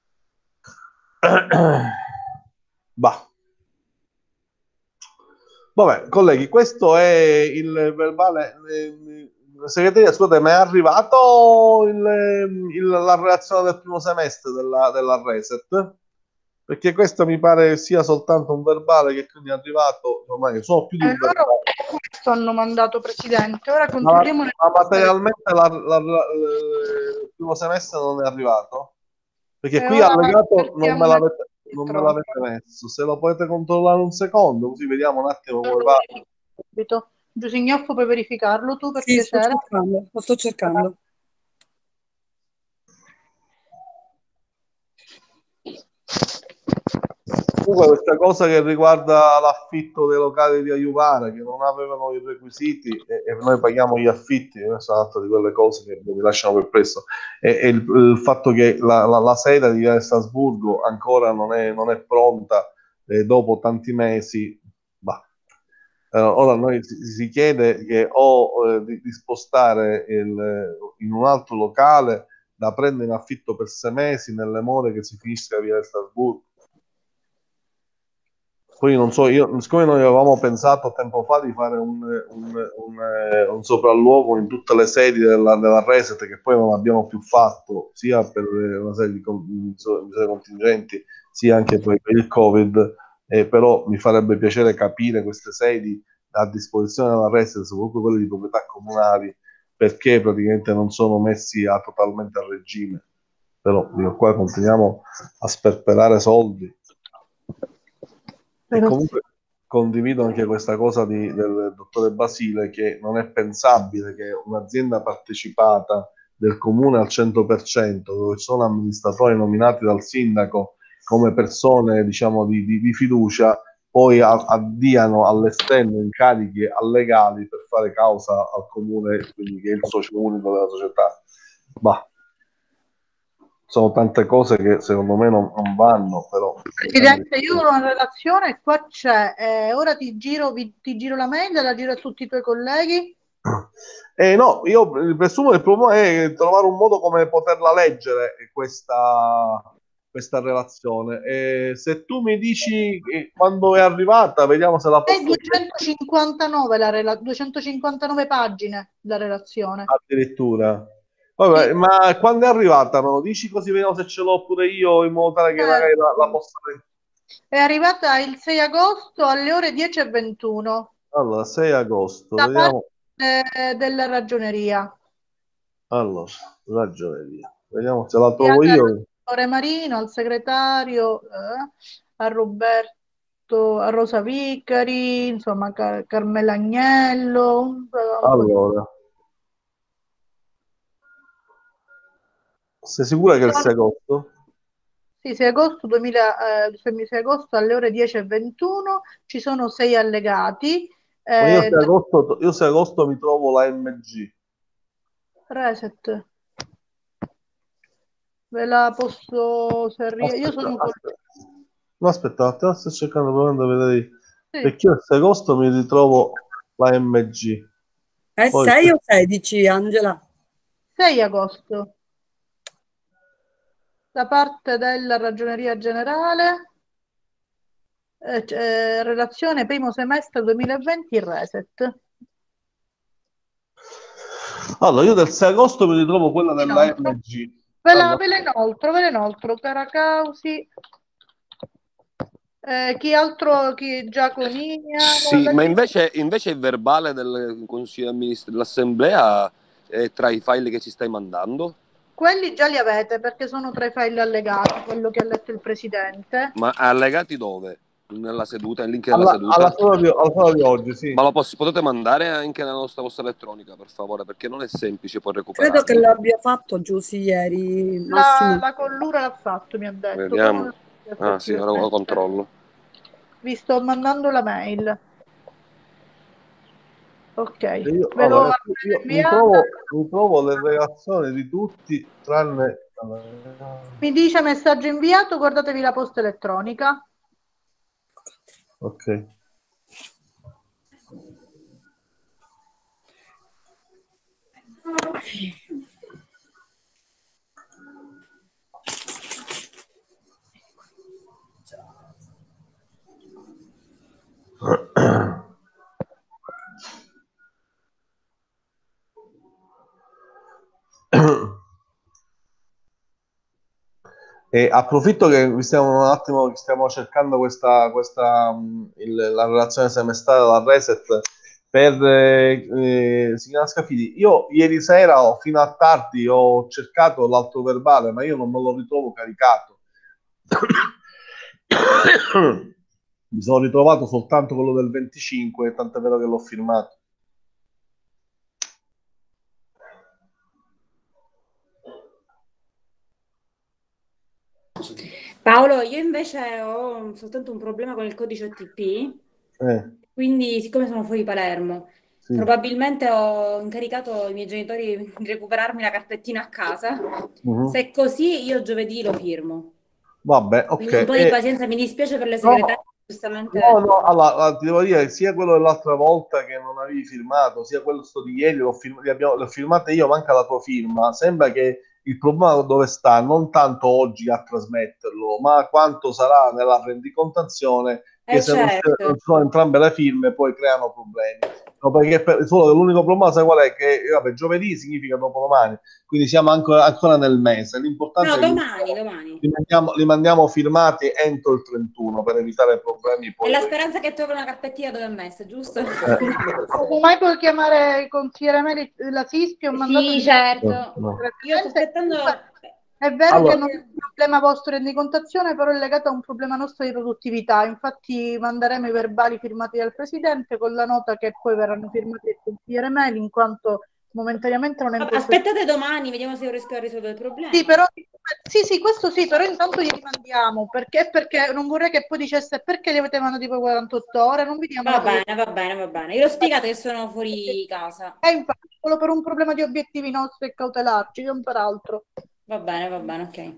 Speaker 1: Bah. Vabbè, colleghi, questo è il verbale. Segreteria, scusate, ma è arrivato la relazione del primo semestre della Reset? Perché questo mi pare sia soltanto un verbale che quindi è arrivato, ormai sono più di un verbale.
Speaker 2: Questo hanno mandato, Presidente, ora controlliamo.
Speaker 1: Ma materialmente il primo semestre non è arrivato? Perché qui allegato non me l'avete messo. Se lo potete controllare un secondo, così vediamo un attimo come va.
Speaker 2: Giusignoffo, puoi verificarlo tu per
Speaker 4: Sì,
Speaker 2: piacere?
Speaker 4: lo sto cercando.
Speaker 1: Comunque questa cosa che riguarda l'affitto dei locali di Aiuvara che non avevano i requisiti e noi paghiamo gli affitti, questa è un'altra di quelle cose che mi lasciano perplesso, e il fatto che la sede di Via Strasburgo ancora non è pronta dopo tanti mesi. Ora noi si chiede che di spostare in un altro locale da prendere in affitto per 6 mesi nelle more che si finisca Via Strasburgo. Poi non so, siccome noi avevamo pensato tempo fa di fare un sopralluogo in tutte le sedi della Reset, che poi non abbiamo più fatto, sia per una serie di misure contingenti, sia anche per il Covid, però mi farebbe piacere capire queste sedi a disposizione della Reset, soprattutto quelle di proprietà comunali, perché praticamente non sono messi totalmente a regime. Però qua continuiamo a sperperare soldi. E comunque condivido anche questa cosa del dottore Basile, che non è pensabile che un'azienda partecipata del comune al 100%, dove sono amministratori nominati dal sindaco come persone, diciamo, di fiducia, poi addiano all'esterno incarichi allegali per fare causa al comune, quindi che è il socio unico della società. Sono tante cose che secondo me non vanno, però.
Speaker 2: Presidente, io ho una relazione, qua c'è, ora ti giro la mail, la giro a tutti i tuoi colleghi.
Speaker 1: No, io presumo che il problema è trovare un modo come poterla leggere questa questa relazione. Se tu mi dici quando è arrivata, vediamo se la
Speaker 2: È
Speaker 1: posso...
Speaker 2: 259 259 pagine la relazione.
Speaker 1: Addirittura. Vabbè,
Speaker 2: Sì.
Speaker 1: ma quando è arrivata? Me lo dici così vediamo se ce l'ho pure io in modo tale che magari la possa...
Speaker 2: È arrivata il 6 agosto alle ore 10:21
Speaker 1: Allora, 6 agosto,
Speaker 2: da
Speaker 1: vediamo.
Speaker 2: parte della ragioneria.
Speaker 1: Allora, ragioneria. Vediamo se la trovo
Speaker 2: Inviata
Speaker 1: io.
Speaker 2: al direttore Marino, al segretario, a Roberto, a Rosa Vicari, insomma, Carmela Agnello.
Speaker 1: Allora, sei sicura che è il 6 agosto?
Speaker 2: Sì, 6 agosto, 6 agosto alle ore 10:21 ci sono 6 allegati.
Speaker 1: Ma io 6 agosto mi trovo la MG.
Speaker 2: Reset. Ve la posso servire? Io sono
Speaker 1: No, aspetta, te la sto cercando provando a vedere.
Speaker 2: Sì.
Speaker 1: Perché io il 6 agosto mi ritrovo la MG.
Speaker 4: È
Speaker 1: Poi
Speaker 4: 6 o 16, Angela?
Speaker 2: 6 agosto. Da parte della Ragioneria Generale, relazione primo semestre 2020, il reset.
Speaker 1: Allora, io del 6 agosto mi ritrovo quella della MG.
Speaker 2: Ve la inoltro, Caracausi. Chi altro? Giaconia?
Speaker 3: Sì,
Speaker 2: Guarda,
Speaker 3: ma invece il verbale del Consiglio dell'Assemblea è tra i file che ci stai mandando?
Speaker 2: quelli già li avete perché sono tra i file allegati, quello che ha letto il Presidente.
Speaker 3: Ma allegati dove? Nella seduta, il link della
Speaker 1: alla
Speaker 3: seduta?
Speaker 1: sala di oggi, sì.
Speaker 3: Ma lo potete mandare anche nella nostra posta elettronica, per favore, perché non è semplice poi
Speaker 4: Credo che
Speaker 3: recuperarli.
Speaker 4: l'abbia fatto Giussi ieri, Massimo.
Speaker 2: La collura l'ha fatto, mi ha detto.
Speaker 3: Vediamo.
Speaker 2: Però
Speaker 3: Sì, ora lo controllo.
Speaker 2: vi sto mandando la mail. Ok.
Speaker 1: Io mi trovo le relazioni di tutti tranne...
Speaker 2: Mi dice messaggio inviato, guardatevi la posta elettronica.
Speaker 1: Ok. E approfitto che stiamo un attimo, che stiamo cercando la relazione semestrale della Reset per signora Scafidi. Io ieri sera fino a tardi ho cercato l'altro verbale, ma io non me lo ritrovo caricato. Mi sono ritrovato soltanto quello del 25, tant'è vero che l'ho firmato.
Speaker 5: Paolo, io invece ho soltanto un problema con il codice OTP, quindi siccome sono fuori Palermo,
Speaker 1: Sì.
Speaker 5: probabilmente ho incaricato i miei genitori di recuperarmi la carpettina a casa. Se è così, io giovedì lo firmo.
Speaker 1: Vabbè, ok.
Speaker 5: Quindi un po' di pazienza, mi dispiace per le segretarie, giustamente.
Speaker 1: No, allora, ti devo dire, sia quello dell'altra volta che non avevi firmato, sia quello di ieri, l'ho firmato io, manca la tua firma. Sembra che il problema dove sta, non tanto oggi a trasmetterlo, ma quanto sarà nella rendicontazione, che se non ci sono entrambe le firme poi creano problemi. No, perché solo l'unico problema, sai qual è? Che vabbè, giovedì significa dopodomani, quindi siamo ancora nel mese. L'importante
Speaker 5: No,
Speaker 1: è che
Speaker 5: domani.
Speaker 1: li mandiamo firmati entro il 31 per evitare problemi. Poi
Speaker 5: E la speranza che trovi una carpettina dove è messa, giusto?
Speaker 2: Mai puoi chiamare il consigliere Meli, la Sispi o
Speaker 5: Sì, certo.
Speaker 1: No.
Speaker 5: Io sto aspettando...
Speaker 2: È vero
Speaker 1: Allora,
Speaker 2: che non è un problema vostro rendicontazione, però è legato a un problema nostro di produttività. Infatti manderemo i verbali firmati dal Presidente con la nota che poi verranno firmati dal consigliere Meli, in quanto momentaneamente non è in
Speaker 5: Aspettate domani, vediamo se riesco a risolvere il problema.
Speaker 2: Sì, però sì, questo sì, però intanto gli rimandiamo, perché non vorrei che poi dicesse perché li avete mandati poi 48 ore, non vi diamo
Speaker 5: Va bene. Io l'ho spiegato che sono fuori casa.
Speaker 2: Infatti, solo per un problema di obiettivi nostri e cautelarci, non per altro.
Speaker 5: Va bene, ok.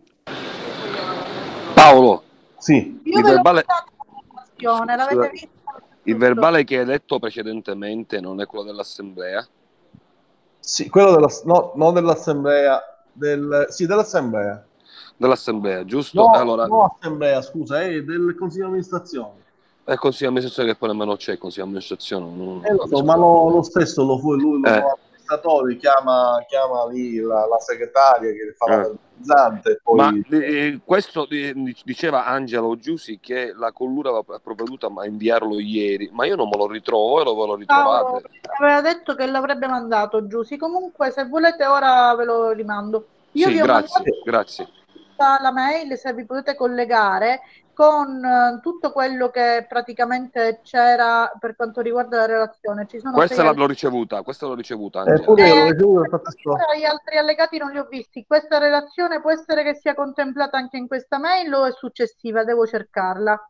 Speaker 3: Paolo,
Speaker 2: Sì. Io
Speaker 3: il verbale...
Speaker 2: l'avete visto?
Speaker 3: Il verbale che hai letto precedentemente non è quello dell'assemblea?
Speaker 1: Sì, quello non dell'assemblea, sì, dell'assemblea.
Speaker 3: dell'assemblea, giusto?
Speaker 1: No,
Speaker 3: Allora,
Speaker 1: no, assemblea, scusa, è del consiglio di amministrazione.
Speaker 3: è il consiglio di amministrazione che poi nemmeno c'è, il consiglio di amministrazione. Non
Speaker 1: Lo so,
Speaker 3: capisco.
Speaker 1: ma lo stesso lo fu lui, lo nuovo amministratore, chiama lì la segretaria che fa la velocizzante e
Speaker 3: Ma
Speaker 1: poi...
Speaker 3: questo diceva Angelo Giusi che la Collura aveva provveduto a inviarlo ieri, ma io non me lo ritrovo, voi ve lo ritrovate?
Speaker 2: Paolo aveva detto che l'avrebbe mandato Giussi. Comunque, se volete, ora ve lo rimando. Io
Speaker 3: Sì,
Speaker 2: vi ho mandato
Speaker 3: grazie.
Speaker 2: la mail, se vi potete collegare con tutto quello che praticamente c'era per quanto riguarda la relazione. Ci sono
Speaker 3: Questa
Speaker 2: sei
Speaker 3: l'ho ricevuta, Angela.
Speaker 1: Pure io l'ho ricevuta, infatti
Speaker 2: gli altri allegati non li ho visti. Questa relazione può essere che sia contemplata anche in questa mail o è successiva? Devo cercarla.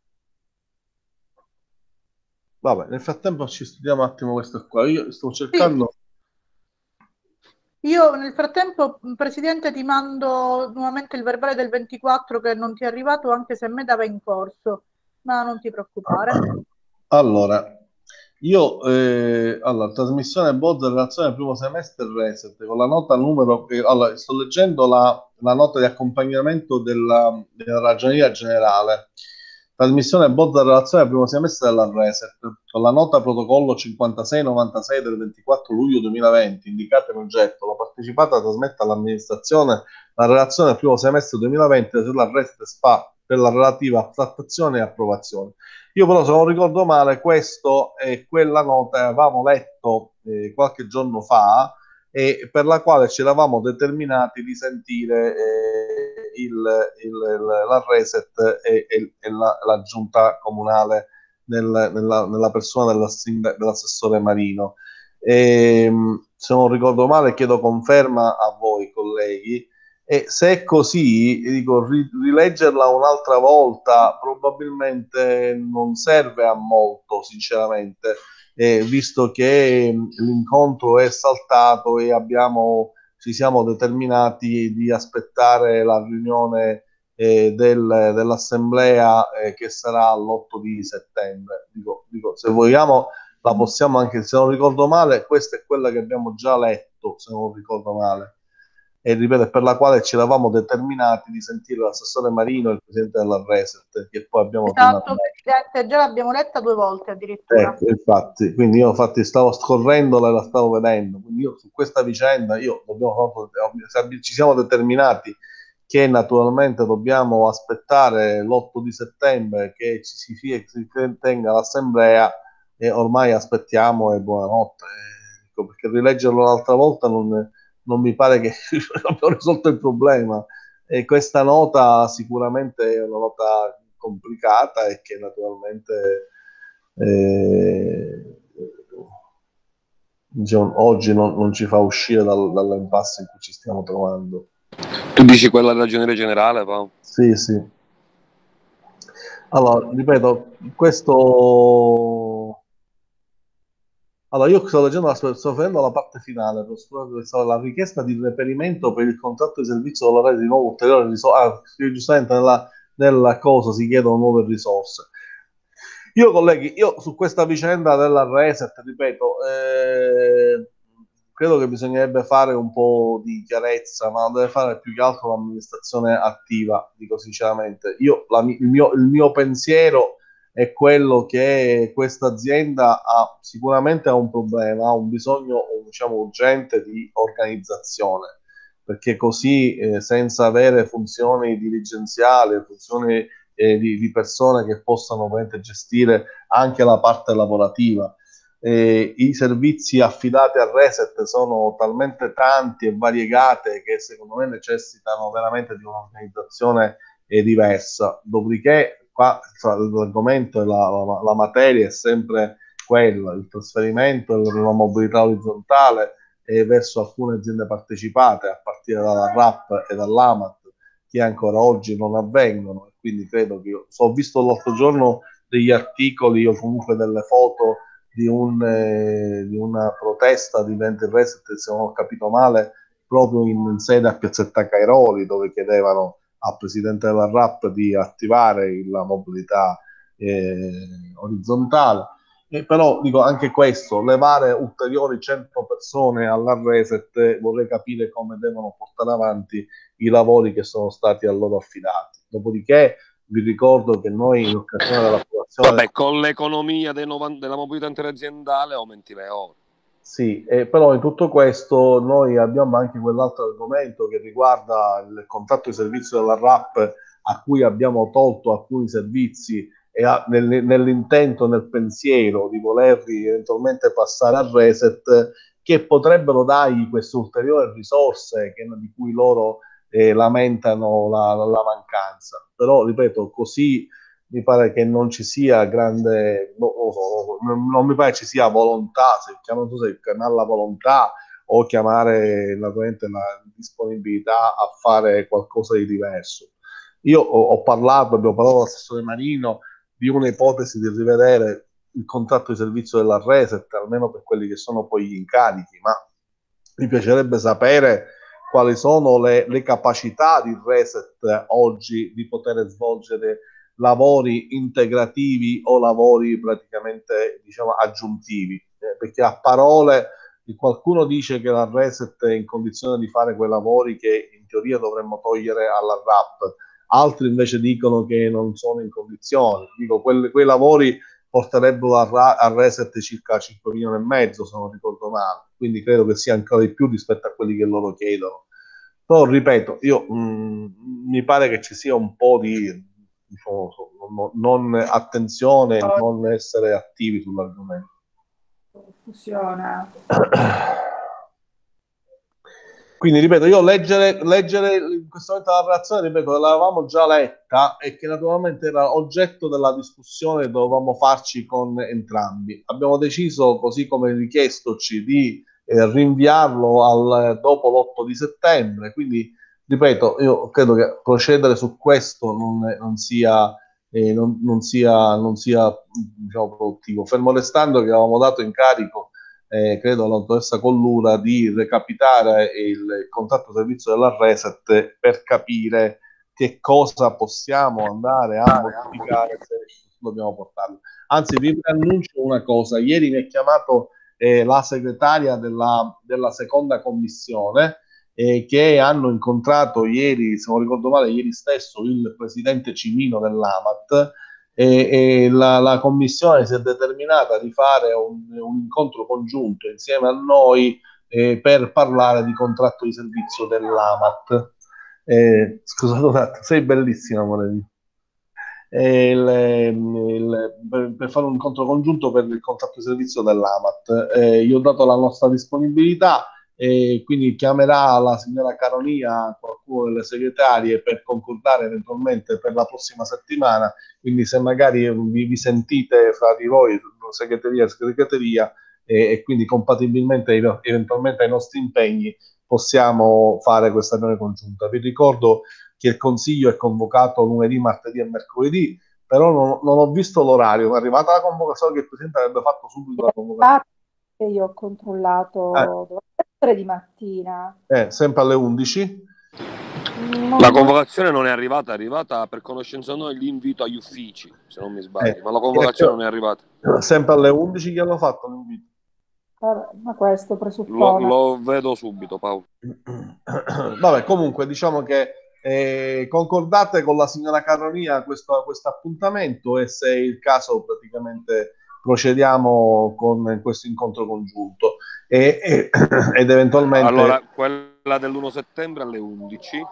Speaker 1: Vabbè, nel frattempo ci studiamo un attimo questo qua. Io sto cercando...
Speaker 2: Sì. Io nel frattempo, Presidente, ti mando nuovamente il verbale del 24 che non ti è arrivato, anche se a me dava in corso, ma non ti preoccupare.
Speaker 1: Allora, trasmissione Bozza, relazione del primo semestre Reset, con la nota numero... allora, sto leggendo la nota di accompagnamento della Ragioneria Generale. Trasmissione Bozza, relazione del primo semestre della Reset, con la nota protocollo 5696 del 24 luglio 2020, indicata in oggetto, la partecipata trasmette all'amministrazione la relazione del primo semestre 2020 sulla Reset SPA per la relativa trattazione e approvazione. Io però, se non ricordo male, questo è quella nota che avevamo letto qualche giorno fa e per la quale ci eravamo determinati di sentire la Reset e la giunta comunale nella persona dell'assessore Marino. Se non ricordo male, chiedo conferma a voi, colleghi. E se è così, dico, rileggerla un'altra volta probabilmente non serve a molto, sinceramente, visto che l'incontro è saltato e ci siamo determinati di aspettare la riunione dell'assemblea che sarà l'8 di settembre. Dico, se vogliamo la possiamo anche, se non ricordo male, questa è quella che abbiamo già letto, se non ricordo male. E ripeto, per la quale ci eravamo determinati di sentire l'assessore Marino e il presidente della Reset, che poi abbiamo
Speaker 2: Esatto, Presidente, già l'abbiamo letta 2 volte addirittura.
Speaker 1: infatti, quindi io infatti stavo scorrendola e la stavo vedendo, quindi io su questa vicenda ci siamo determinati che naturalmente dobbiamo aspettare l'8 di settembre che si tenga l'assemblea e ormai aspettiamo e buonanotte, perché rileggerlo l'altra volta non mi pare che abbiamo risolto il problema. E questa nota sicuramente è una nota complicata e che naturalmente diciamo, oggi non ci fa uscire dall'impasse in cui ci stiamo trovando.
Speaker 3: Tu dici quella della Ragioneria Generale, Paolo?
Speaker 1: Sì, sì. Allora, ripeto, questo... Allora, io sto leggendo, sto vedendo la parte finale, la richiesta di reperimento per il contratto di servizio della rete di nuovo ulteriore risorse. Giustamente nella cosa si chiedono nuove risorse. Io, colleghi, su questa vicenda della Reset, ripeto, credo che bisognerebbe fare un po' di chiarezza, ma deve fare più che altro l'amministrazione attiva, dico sinceramente. Il mio pensiero è quello che questa azienda sicuramente ha un problema, ha un bisogno, diciamo, urgente di organizzazione, perché così senza avere funzioni dirigenziali, funzioni di persone che possano ovviamente gestire anche la parte lavorativa. I servizi affidati a Reset sono talmente tanti e variegati che secondo me necessitano veramente di un'organizzazione diversa. Dopodiché, qua l'argomento e la materia è sempre quella, il trasferimento della mobilità orizzontale verso alcune aziende partecipate, a partire dalla RAP e dall'AMAT, che ancora oggi non avvengono. Quindi credo che ho visto l'altro giorno degli articoli o comunque delle foto di una protesta di Venti Reset, se non ho capito male, proprio in sede a Piazzetta Cairoli, dove chiedevano al presidente della RAP di attivare la mobilità orizzontale. Però dico anche questo, levare ulteriori 100 persone alla Reset, vorrei capire come devono portare avanti i lavori che sono stati a loro affidati. Dopodiché vi ricordo che noi in occasione dell'approvazione...
Speaker 3: Vabbè, con l'economia della mobilità interaziendale aumenti le ore.
Speaker 1: Sì, però in tutto questo noi abbiamo anche quell'altro argomento che riguarda il contratto di servizio della RAP, a cui abbiamo tolto alcuni servizi e nell'intento, nel pensiero di volerli eventualmente passare al reset, che potrebbero dargli queste ulteriori risorse di cui loro lamentano la mancanza. Però, ripeto, così mi pare che non ci sia grande, non mi pare ci sia volontà, non so se chiamare la volontà o chiamare la disponibilità a fare qualcosa di diverso. Io abbiamo parlato con l'assessore Marino di un'ipotesi di rivedere il contratto di servizio della Reset, almeno per quelli che sono poi gli incarichi, ma mi piacerebbe sapere quali sono le capacità di Reset oggi di poter svolgere lavori integrativi o lavori praticamente, diciamo, aggiuntivi, perché a parole qualcuno dice che la Reset è in condizione di fare quei lavori che in teoria dovremmo togliere alla RAP, altri invece dicono che non sono in condizione. Dico, quei lavori porterebbero a Reset circa 5 milioni e mezzo, se non ricordo male, quindi credo che sia ancora di più rispetto a quelli che loro chiedono. Però ripeto, mi pare che ci sia un po' di non attenzione, non essere attivi sull'argomento.
Speaker 2: Confusione.
Speaker 1: Quindi ripeto, io leggere in questo momento la relazione, ripeto, l'avevamo già letta e che naturalmente era oggetto della discussione che dovevamo farci con entrambi. Abbiamo deciso, così come richiestoci, di rinviarlo dopo l'8 di settembre, quindi ripeto, io credo che procedere su questo non sia diciamo, produttivo, fermo restando che avevamo dato incarico credo alla dottoressa Collura di recapitare il contratto di servizio della Reset per capire che cosa possiamo andare a modificare, se dobbiamo portarlo. Anzi, vi annuncio una cosa: ieri mi ha chiamato la segretaria della seconda commissione, che hanno incontrato ieri, se non ricordo male, ieri stesso il presidente Cimino dell'AMAT, e la commissione si è determinata di fare un incontro congiunto insieme a noi per parlare di contratto di servizio dell'AMAT. Scusate un attimo, sei bellissima, amore mio. Per fare un incontro congiunto per il contratto di servizio dell'AMAT. Io ho dato la nostra disponibilità, quindi chiamerà la signora Caronia, qualcuno delle segretarie, per concordare eventualmente per la prossima settimana. Quindi se magari vi sentite fra di voi, segreteria, e quindi compatibilmente eventualmente ai nostri impegni, possiamo fare questa riunione congiunta. Vi ricordo che il Consiglio è convocato lunedì, martedì e mercoledì, però non ho visto l'orario. Mi è arrivata la convocazione che il Presidente avrebbe fatto subito la convocazione.
Speaker 2: Io ho controllato, dovrebbe essere di mattina.
Speaker 1: Sempre alle 11.
Speaker 3: La convocazione non è arrivata per conoscenza noi l'invito agli uffici, se non mi sbaglio, ma la convocazione non è arrivata.
Speaker 1: Sempre alle 11 che hanno fatto l'invito.
Speaker 2: Ma questo presuppone.
Speaker 3: Lo vedo subito, Paolo.
Speaker 1: Vabbè, comunque diciamo che concordate con la signora Caronia questo appuntamento, e se è il caso praticamente procediamo con questo incontro congiunto ed eventualmente...
Speaker 3: Allora, quella dell'1 settembre alle 11,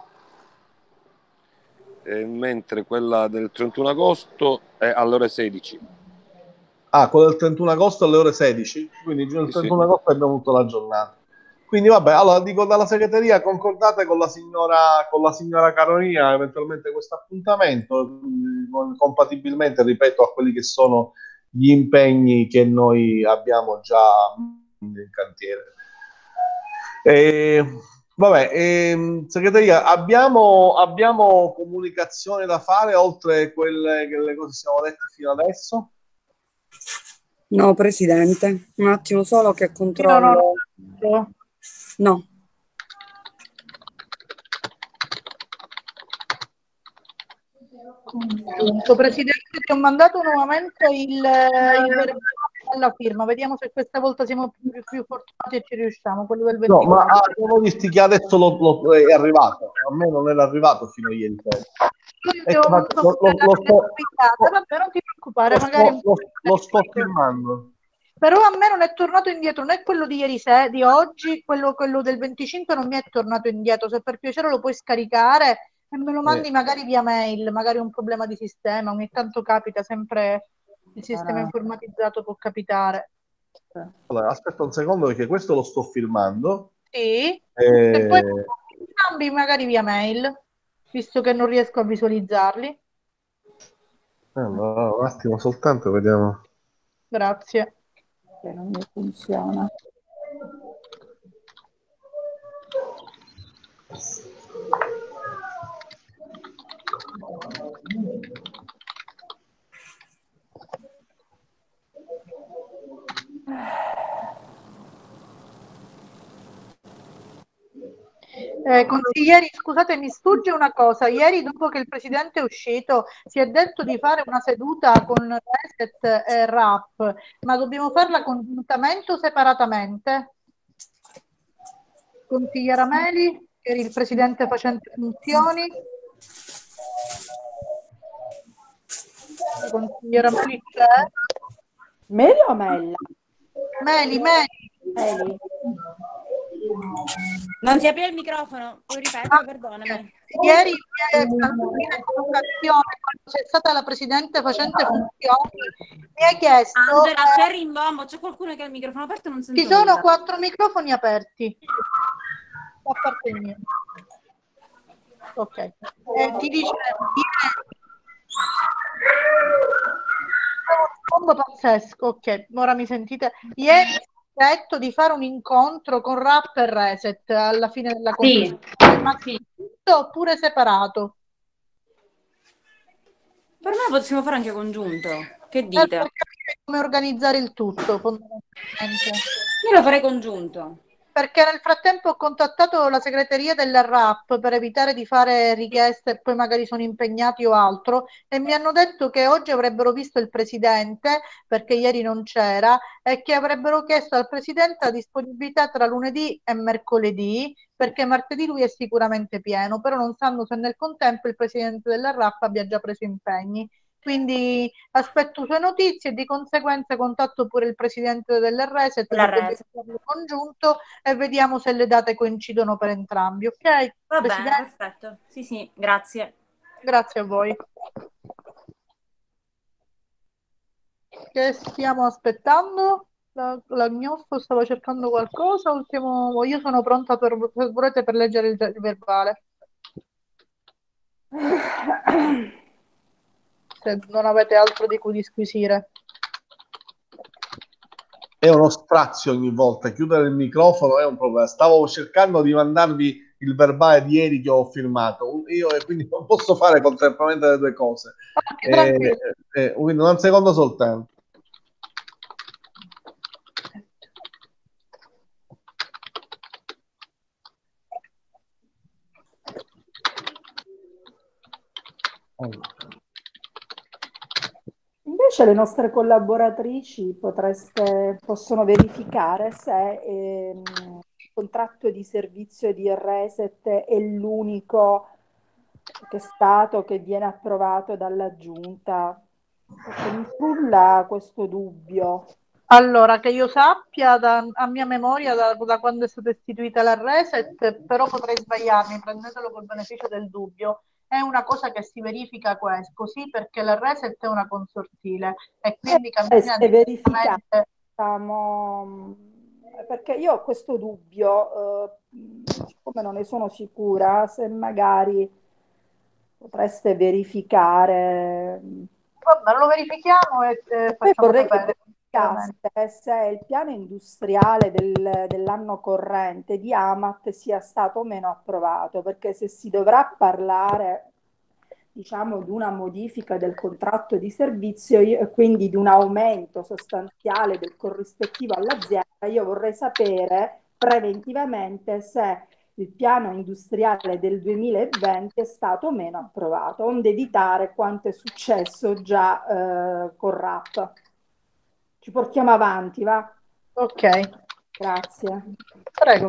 Speaker 3: mentre quella del 31 agosto è alle ore 16.
Speaker 1: Ah, quella del 31 agosto alle ore 16? Quindi il 31 agosto abbiamo avuto la giornata. Quindi vabbè, allora dico dalla segreteria, concordate con la signora Caronia eventualmente questo appuntamento, compatibilmente, ripeto, a quelli che sono gli impegni che noi abbiamo già in cantiere. Vabbè, segreteria, abbiamo comunicazioni da fare oltre quelle che le cose siamo dette fino adesso?
Speaker 4: No, Presidente, un attimo solo che controllo. No.
Speaker 2: Presidente, ti ho mandato nuovamente il verbale alla firma. Vediamo se questa volta siamo più fortunati e ci riusciamo. Quello del
Speaker 1: No,
Speaker 2: 24.
Speaker 1: ma devo dirti che adesso è arrivato. A me non era arrivato fino a ieri sera.
Speaker 2: Io devo
Speaker 1: Vabbè,
Speaker 2: non ti preoccupare, magari
Speaker 1: lo sto firmando.
Speaker 2: Però a me non è tornato indietro né quello di ieri sera, di oggi, quello del 25 non mi è tornato indietro. Se per piacere lo puoi scaricare e me lo mandi magari via mail, magari un problema di sistema, ogni tanto capita, sempre il sistema informatizzato può capitare.
Speaker 1: Allora, aspetta un secondo perché questo lo sto firmando.
Speaker 2: Sì, e poi cambi magari via mail, visto che non riesco a visualizzarli.
Speaker 1: Allora, un attimo soltanto, vediamo.
Speaker 2: Grazie.
Speaker 7: Che non mi funziona.
Speaker 2: Consiglieri, scusate, mi sfugge una cosa. Ieri, dopo che il presidente è uscito, si è detto di fare una seduta con Reset e RAP, ma dobbiamo farla congiuntamente o separatamente? Consigliera Meli, per il presidente facente funzioni. La consigliera Meli c'è?
Speaker 7: Meli o Mella?
Speaker 2: Meli.
Speaker 7: Meli.
Speaker 5: Non si apre il microfono, puoi ripetere, perdonami.
Speaker 2: Ieri in comunicazione, quando c'è stata la presidente facente funzioni, mi ha chiesto...
Speaker 5: Angela, c'è il rimbombo, c'è qualcuno che ha il microfono aperto e non sento
Speaker 2: Ci sono
Speaker 5: nulla.
Speaker 2: 4 microfoni aperti. A parte il mio. Ok. Ti dicevo, un mondo pazzesco, ok, ora mi sentite? Ieri ho detto di fare un incontro con Rap e Reset alla fine della conferenza, ma tutto oppure separato?
Speaker 5: Per me possiamo fare anche congiunto, che
Speaker 2: Per
Speaker 5: dite?
Speaker 2: capire come organizzare il tutto, fondamentalmente.
Speaker 5: Io lo farei congiunto.
Speaker 2: Perché nel frattempo ho contattato la segreteria della RAP per evitare di fare richieste e poi magari sono impegnati o altro e mi hanno detto che oggi avrebbero visto il presidente perché ieri non c'era e che avrebbero chiesto al presidente la disponibilità tra lunedì e mercoledì perché martedì lui è sicuramente pieno, però non sanno se nel contempo il presidente della RAP abbia già preso impegni. Quindi aspetto sue notizie e di conseguenza contatto pure il presidente dell'Reset congiunto e vediamo se le date coincidono per entrambi, ok?
Speaker 5: Va bene, perfetto. Sì, grazie.
Speaker 2: Grazie a voi. Che stiamo aspettando? La Gnosto stava cercando qualcosa o io sono pronta se volete per leggere il verbale. Se non avete altro di cui disquisire.
Speaker 1: È uno strazio ogni volta, chiudere il microfono è un problema. Stavo cercando di mandarvi il verbale di ieri che ho firmato, io e quindi non posso fare contemporaneamente le due cose. Quindi un secondo soltanto.
Speaker 7: Invece le nostre collaboratrici possono verificare se il contratto di servizio di Reset è l'unico che viene approvato dalla Giunta. Perché mi frulla questo dubbio.
Speaker 2: Allora, che io sappia, a mia memoria, da quando è stata istituita la Reset, però potrei sbagliarmi, prendetelo col beneficio del dubbio, è una cosa che si verifica così perché la Reset è una consortile e quindi cammina
Speaker 7: verificare, perché io ho questo dubbio, siccome non ne sono sicura, se magari potreste verificare.
Speaker 2: Vabbè, lo verifichiamo e facciamo
Speaker 7: vorrei
Speaker 2: sapere.
Speaker 7: Se il piano industriale dell'anno corrente di Amat sia stato o meno approvato, perché se si dovrà parlare, diciamo, di una modifica del contratto di servizio e quindi di un aumento sostanziale del corrispettivo all'azienda, io vorrei sapere preventivamente se il piano industriale del 2020 è stato o meno approvato, onde evitare quanto è successo già con RAP. Ci portiamo avanti, va?
Speaker 2: Ok.
Speaker 7: Grazie.
Speaker 2: Prego.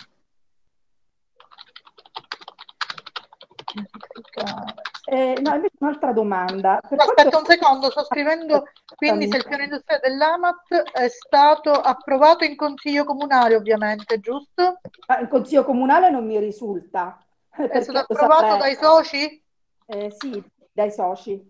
Speaker 7: No, invece un'altra domanda.
Speaker 2: Aspetta un secondo, sto scrivendo, quindi se il piano industriale dell'AMAT è stato approvato in consiglio comunale, ovviamente, giusto?
Speaker 7: Il consiglio comunale non mi risulta.
Speaker 2: È stato approvato dai soci?
Speaker 7: Sì, dai soci.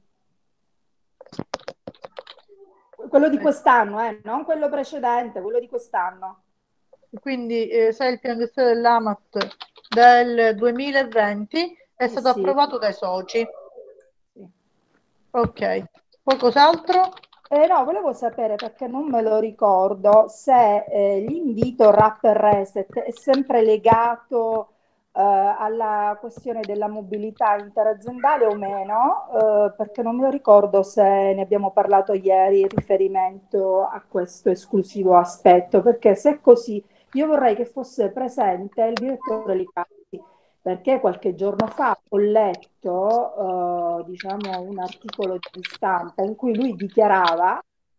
Speaker 7: Quello di quest'anno, non quello precedente, quello di quest'anno.
Speaker 2: Quindi se il piano industriale dell'AMAT del 2020 è stato approvato dai soci.
Speaker 7: Sì.
Speaker 2: Ok, poi cos'altro?
Speaker 7: No, volevo sapere perché non me lo ricordo se l'invito RAP e Reset è sempre legato alla questione della mobilità interaziendale o meno, perché non me lo ricordo se ne abbiamo parlato ieri in riferimento a questo esclusivo aspetto, perché se è così io vorrei che fosse presente il direttore Licazzi, perché qualche giorno fa ho letto diciamo, un articolo di stampa in cui lui dichiarava,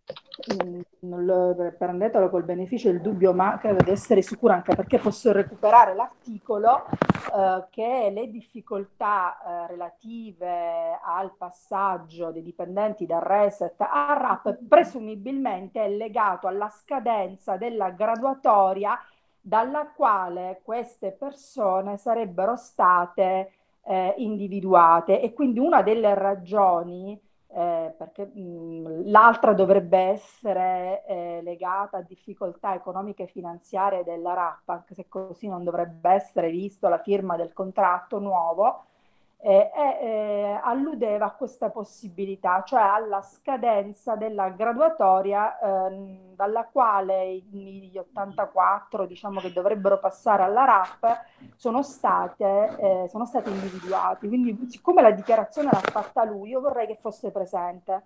Speaker 7: prendetelo col beneficio del dubbio, ma credo di essere sicura anche perché posso recuperare l'articolo, che le difficoltà relative al passaggio dei dipendenti da Reset a RAP presumibilmente è legato alla scadenza della graduatoria dalla quale queste persone sarebbero state individuate, e quindi una delle ragioni, perché l'altra dovrebbe essere legata a difficoltà economiche e finanziarie della RAP, anche se così non dovrebbe essere visto la firma del contratto nuovo, alludeva a questa possibilità, cioè alla scadenza della graduatoria dalla quale gli 84, diciamo, che dovrebbero passare alla RAP sono stati individuati. Quindi, siccome la dichiarazione l'ha fatta lui, io vorrei che fosse presente.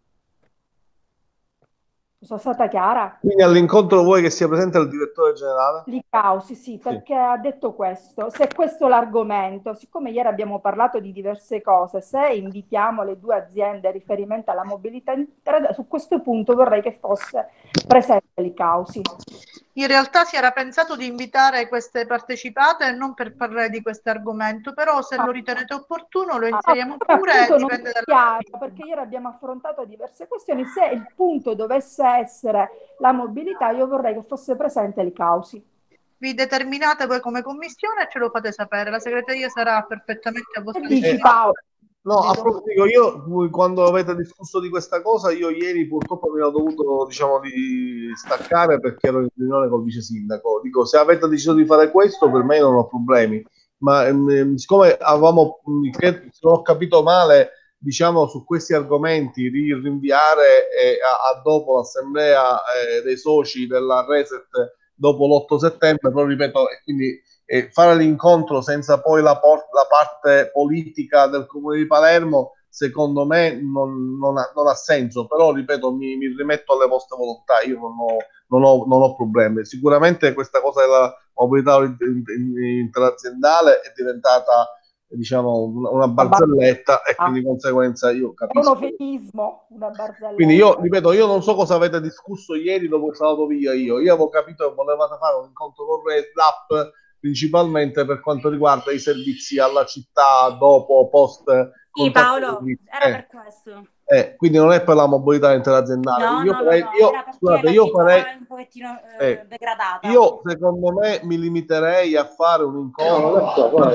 Speaker 7: Sono stata chiara?
Speaker 1: Quindi all'incontro vuoi che sia presente il direttore generale?
Speaker 7: Licausi, sì, perché ha detto questo. Se questo è l'argomento, siccome ieri abbiamo parlato di diverse cose, se invitiamo le due aziende a riferimento alla mobilità su questo punto vorrei che fosse presente Licausi.
Speaker 2: In realtà si era pensato di invitare queste partecipate non per parlare di questo argomento, però se lo ritenete opportuno lo inseriamo pure, dipende dalla...
Speaker 7: Perché ieri abbiamo affrontato diverse questioni. Se il punto dovesse essere la mobilità, io vorrei che fosse presente Licausi.
Speaker 2: Vi determinate voi come commissione e ce lo fate sapere. La segreteria sarà perfettamente a vostra disposizione.
Speaker 1: No, dico, io quando avete discusso di questa cosa, io ieri purtroppo mi ho dovuto, diciamo, di staccare perché ero in riunione col vice sindaco. Dico, se avete deciso di fare questo, per me non ho problemi. Ma siccome avevamo, se non ho capito male, diciamo, su questi argomenti di rinviare a dopo l'assemblea dei soci della Reset dopo l'8 settembre, però ripeto, e quindi fare l'incontro senza poi la parte politica del Comune di Palermo, secondo me non ha senso, però ripeto, mi rimetto alle vostre volontà, io non ho problemi. Sicuramente questa cosa della mobilità interaziendale è diventata, diciamo, una barzelletta e quindi di conseguenza io capisco.
Speaker 7: È un eufemismo, una barzelletta.
Speaker 1: Quindi io, ripeto, io non so cosa avete discusso ieri dopo che sono andato via io avevo capito che volevate fare un incontro con RAP principalmente per quanto riguarda i servizi alla città dopo, post.
Speaker 5: Sì, Paolo, era per questo.
Speaker 1: Quindi non è per la mobilità interaziendale.
Speaker 5: No, era perché la città è un pochettino degradata.
Speaker 1: Io secondo me mi limiterei a fare un incontro con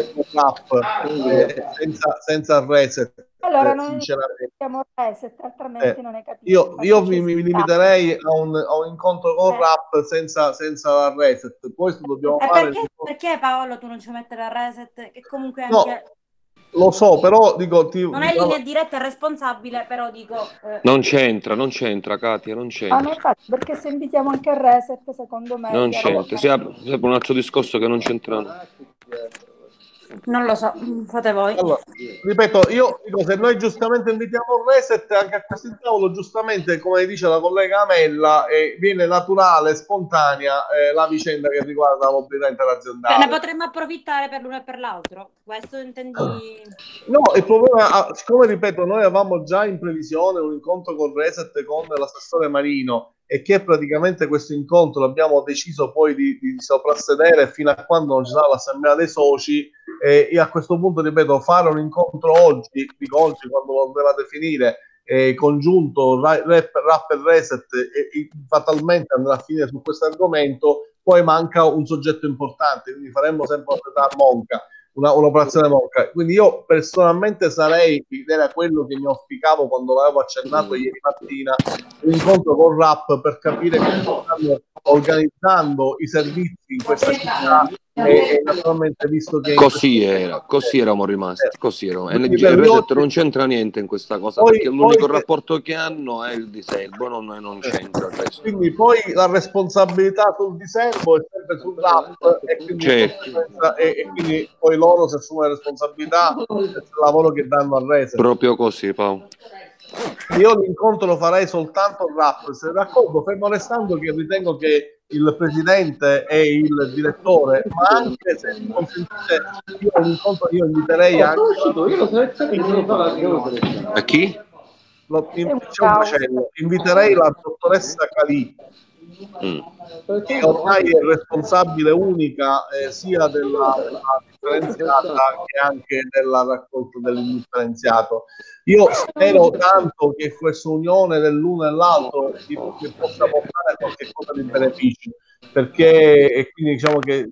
Speaker 1: RAP senza Reset.
Speaker 7: Allora non abbiamo Reset, altrimenti non ne capisco.
Speaker 1: Io mi limiterei a un incontro con RAP senza la Reset. Questo dobbiamo fare.
Speaker 5: Perché Paolo tu non ci metti la Reset? Che comunque
Speaker 1: no,
Speaker 5: anche...
Speaker 1: Lo so, però dico...
Speaker 5: non è linea diretta, è responsabile, però dico...
Speaker 3: Non c'entra, Katia, non c'entra.
Speaker 7: No, infatti, perché se invitiamo anche il Reset, secondo me...
Speaker 3: Non c'entra, si apre un altro discorso che non c'entra.
Speaker 5: Non lo so, fate voi.
Speaker 1: Allora, ripeto, io dico, se noi giustamente invitiamo il Reset anche a questo tavolo, giustamente, come dice la collega Amella, viene naturale, spontanea la vicenda che riguarda la mobilità interaziendale.
Speaker 5: Ne potremmo approfittare per l'uno e per l'altro. Questo intendi?
Speaker 1: No, il problema, siccome ripeto, noi avevamo già in previsione un incontro con Reset con l'assessore Marino e che praticamente questo incontro l'abbiamo deciso poi di soprassedere fino a quando non ci sarà l'assemblea dei soci, e a questo punto, ripeto, fare un incontro oggi, dico oggi quando lo dovevate finire, congiunto rap e reset, e fatalmente andrà a finire su questo argomento. Poi manca un soggetto importante, quindi faremmo sempre una monca, un'operazione monca. Quindi io personalmente era quello che mi auspicavo quando l'avevo accennato ieri mattina, un incontro con RAP per capire come stanno organizzando i servizi in questa città, e naturalmente visto che
Speaker 3: così eravamo rimasti, così eravamo. Il reset non c'entra niente in questa cosa, perché l'unico rapporto che hanno è il diserbo, non c'entra il resto.
Speaker 1: Quindi poi la responsabilità sul diserbo è sempre sul RAP, e quindi, e quindi poi loro si assumono la responsabilità del lavoro che danno al reset.
Speaker 3: Proprio così, Paolo.
Speaker 1: Io l'incontro lo farei soltanto il RAP, se d'accordo, fermo restando che ritengo che il presidente e il direttore, ma anche se consentite, io inviterei anche
Speaker 3: a chi?
Speaker 1: Inviterei la dottoressa Calì, che ormai è responsabile unica sia della differenziata che anche della raccolta dell'indifferenziato. Io spero tanto che questa unione dell'uno e dell'altro che possa portare a qualche cosa di beneficio, perché e quindi diciamo che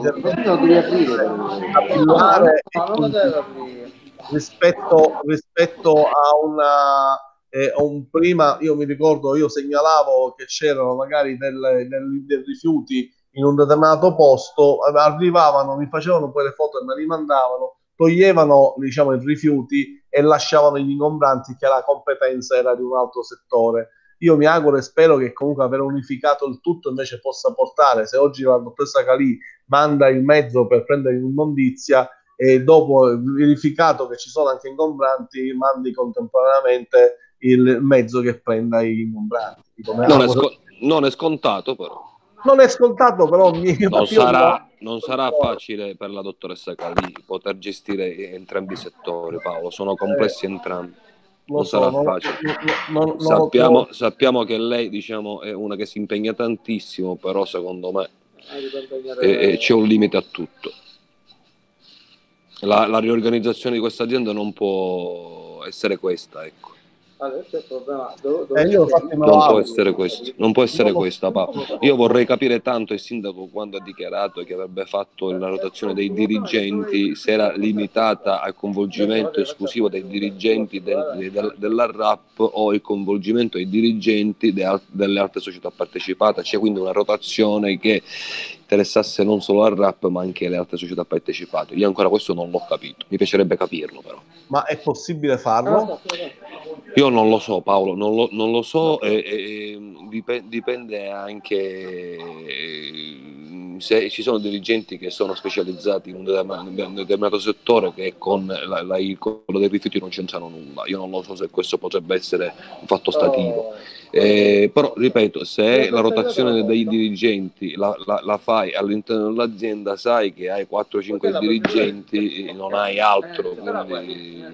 Speaker 1: rispetto a prima, io mi ricordo, io segnalavo che c'erano magari dei rifiuti in un determinato posto, arrivavano, mi facevano poi le foto e me li mandavano, toglievano, diciamo, i rifiuti e lasciavano gli ingombranti, che la competenza era di un altro settore. Io mi auguro e spero che comunque aver unificato il tutto invece possa portare, se oggi la dottoressa Calì manda il mezzo per prendere l'immondizia, e dopo verificato che ci sono anche ingombranti, mandi contemporaneamente il mezzo che prenda gli ingombranti.
Speaker 3: Non è scontato, però.
Speaker 1: Non è scontato, però
Speaker 3: non sarà facile per la dottoressa Calì poter gestire entrambi i settori, Paolo. Sono complessi entrambi. Non sarà facile. Sappiamo che lei, diciamo, è una che si impegna tantissimo, però secondo me c'è un limite a tutto. La riorganizzazione di questa azienda non può essere questa, ecco. Non può essere questa, Paolo. Io vorrei capire tanto il sindaco, quando ha dichiarato che avrebbe fatto la rotazione dei dirigenti, se era limitata al coinvolgimento esclusivo dei dirigenti della RAP o il coinvolgimento dei dirigenti delle altre società partecipate, c'è quindi una rotazione che interessasse non solo al RAP ma anche alle altre società partecipate. Io ancora questo non l'ho capito, mi piacerebbe capirlo, però.
Speaker 1: Ma è possibile farlo?
Speaker 3: Io non lo so, Paolo, non lo so, dipende anche se ci sono dirigenti che sono specializzati in un determinato settore, che con quello dei rifiuti non c'entrano nulla. Io non lo so se questo potrebbe essere un fatto stativo. Però ripeto, se la rotazione dei dirigenti la fai all'interno dell'azienda, sai che hai 4-5 dirigenti, non hai altro, quindi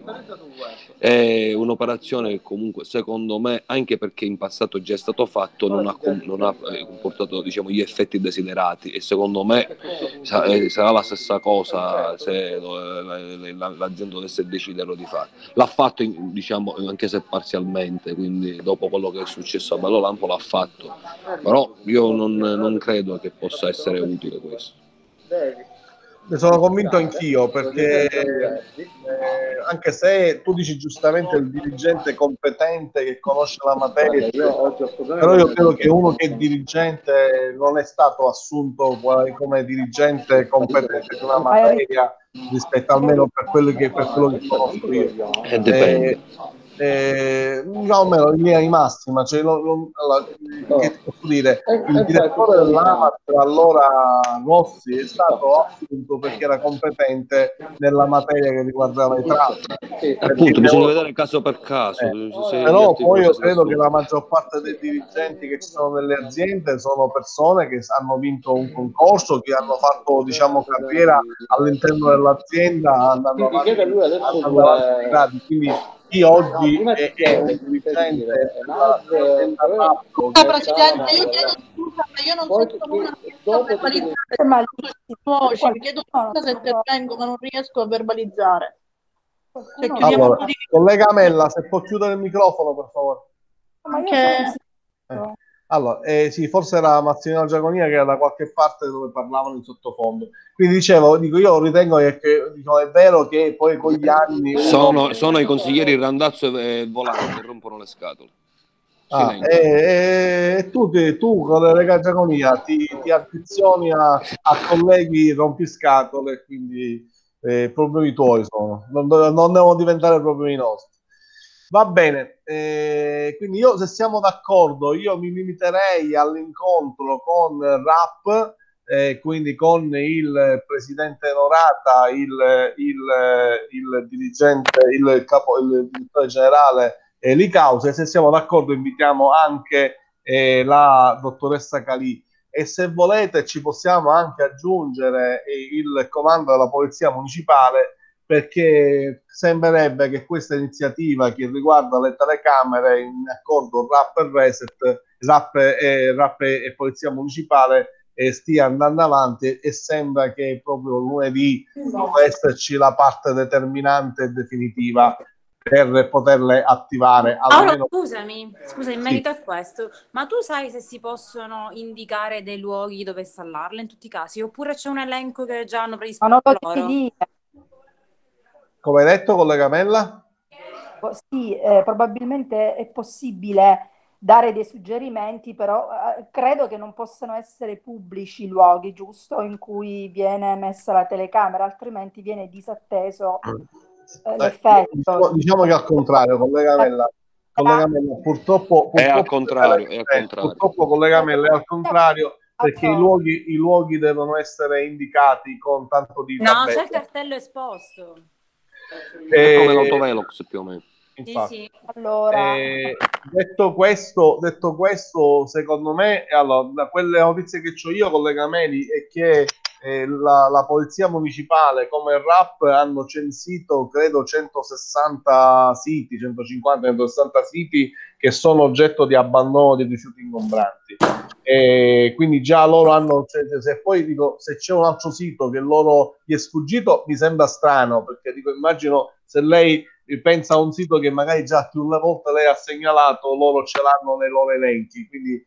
Speaker 3: è un'operazione che comunque secondo me, anche perché in passato già è stato fatto, non ha comportato, diciamo, gli effetti desiderati, e secondo me sarà la stessa cosa se l'azienda dovesse deciderlo di fare. L'ha fatto, diciamo, anche se parzialmente, quindi dopo quello che è successo a Bello Lampo l'ha fatto, però io non credo che possa essere utile questo.
Speaker 1: Ne sono convinto anch'io, perché anche se tu dici giustamente il dirigente competente che conosce la materia, però io credo che uno che è dirigente non è stato assunto come dirigente competente di una materia, rispetto almeno per quello che conosco io.
Speaker 3: Dipende.
Speaker 1: No, almeno in linea di massima, cioè, che posso dire, il direttore dell'AMAT allora Rossi è stato assunto perché era competente nella materia che riguardava i tratti.
Speaker 3: Appunto, bisogna vedere caso per caso.
Speaker 1: Però poi io credo che la maggior parte dei dirigenti che ci sono nelle aziende sono persone che hanno vinto un concorso, che hanno fatto, diciamo, carriera all'interno dell'azienda, andando avanti, quindi chi oggi è un dirigente dell'azienda RAP.
Speaker 2: Presidente, io chiedo scusa, ma io non sento nulla, non riesco a verbalizzare. Mi chiedo scusa se intervengo, ma non riesco a verbalizzare. Cioè,
Speaker 1: allora, collega Mella, se può chiudere il microfono, per favore. Allora, sì, forse era Massimiliano Giaconia che era da qualche parte dove parlavano in sottofondo. Quindi dicevo, io ritengo che è vero che poi con gli anni...
Speaker 3: Sono i consiglieri Randazzo e Volante che rompono le scatole.
Speaker 1: Tu collega Giaconia ti affizioni a colleghi rompiscatole, quindi problemi tuoi sono, non devono diventare problemi nostri. Va bene, quindi io, se siamo d'accordo, io mi limiterei all'incontro con RAP, quindi con il presidente Norata, il dirigente, il direttore generale Licausi. Se siamo d'accordo invitiamo anche la dottoressa Calì, e se volete ci possiamo anche aggiungere il comando della Polizia Municipale, perché sembrerebbe che questa iniziativa che riguarda le telecamere, in accordo RAP e Reset, RAP e Polizia Municipale, stia andando avanti, e sembra che proprio lunedì dovrebbe esserci la parte determinante e definitiva per poterle attivare.
Speaker 5: Allora, scusami, in merito a questo, ma tu sai se si possono indicare dei luoghi dove installarle in tutti i casi, oppure c'è un elenco che già hanno predisposto loro?
Speaker 1: Come hai detto, collega Mella?
Speaker 7: Sì, probabilmente è possibile dare dei suggerimenti, però credo che non possano essere pubblici i luoghi, giusto, in cui viene messa la telecamera, altrimenti viene disatteso l'effetto.
Speaker 1: Diciamo che al contrario, collega Mella, purtroppo
Speaker 3: è al contrario.
Speaker 1: Purtroppo, collega Mella, è al contrario, perché i luoghi devono essere indicati con tanto di
Speaker 5: tabella. No, c'è il cartello esposto.
Speaker 3: È come l'autovelox più o meno.
Speaker 1: Infatti.
Speaker 5: Sì.
Speaker 7: Allora...
Speaker 1: detto questo, secondo me, allora, da quelle notizie che ho io, collega Meli, è che la Polizia Municipale come il RAP hanno censito, credo, 160 siti, 150, 160 siti che sono oggetto di abbandono di rifiuti ingombranti. Quindi già loro hanno, se poi dico, se c'è un altro sito che loro gli è sfuggito, mi sembra strano, perché dico, immagino se lei pensa a un sito che magari già più una volta lei ha segnalato, loro ce l'hanno nei loro elenchi. Quindi,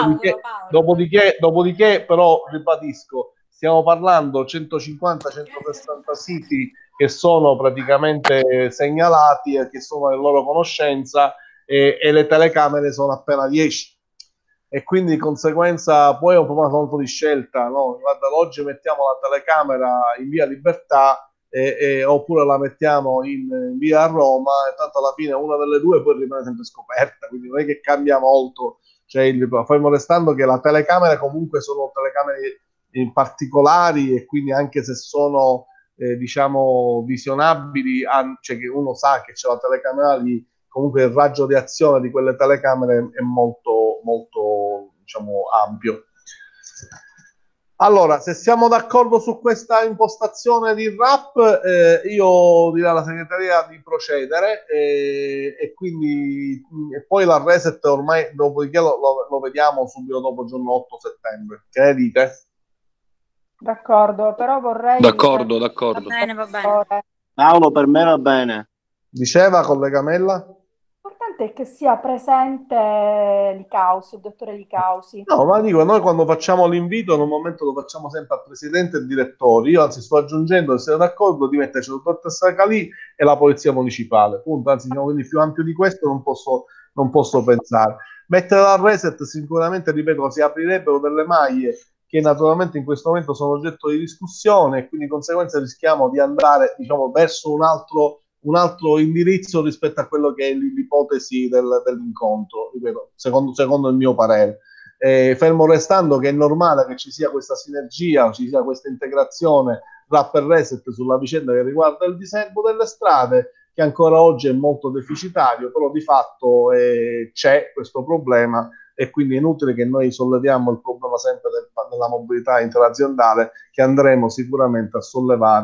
Speaker 1: dopodiché, però, ribadisco, stiamo parlando 150-160 siti che sono praticamente segnalati e che sono in loro conoscenza, e le telecamere sono appena 10. E quindi di conseguenza poi è un problema molto di scelta, no? Guarda, oggi mettiamo la telecamera in via Libertà, oppure la mettiamo in via Roma, e tanto alla fine una delle due poi rimane sempre scoperta, quindi non è che cambia molto. Cioè, fermo restando che la telecamera comunque sono telecamere in particolari, e quindi anche se sono diciamo visionabili, cioè che uno sa che c'è la telecamera lì, comunque il raggio di azione di quelle telecamere è molto molto, diciamo, ampio. Allora, se siamo d'accordo su questa impostazione di RAP, io direi alla segreteria di procedere, e quindi poi la Reset ormai, dopodiché lo vediamo subito dopo il giorno 8 settembre. Che ne dite?
Speaker 7: D'accordo, però vorrei...
Speaker 3: D'accordo.
Speaker 5: Va bene.
Speaker 8: Paolo, per me va bene.
Speaker 1: Diceva, collega Mella?
Speaker 7: L'importante è che sia presente Licausi, il dottore Licausi.
Speaker 1: No, ma dico, noi quando facciamo l'invito, normalmente lo facciamo sempre al presidente e al direttore. Io anzi sto aggiungendo, se siete d'accordo, di metterci la dottoressa Calì e la polizia municipale. Punto. Anzi, diciamo, quindi più ampio di questo non posso pensare. Mettere la Reset sicuramente, ripeto, si aprirebbero delle maglie che naturalmente in questo momento sono oggetto di discussione, e quindi di conseguenza rischiamo di andare, diciamo, verso un altro indirizzo rispetto a quello che è l'ipotesi dell'incontro, ripeto, secondo il mio parere. Fermo restando che è normale che ci sia questa sinergia, ci sia questa integrazione RAP e Reset sulla vicenda che riguarda il disegno delle strade, che ancora oggi è molto deficitario, però di fatto c'è questo problema, e quindi è inutile che noi solleviamo il problema sempre della mobilità interaziendale, che andremo sicuramente a sollevare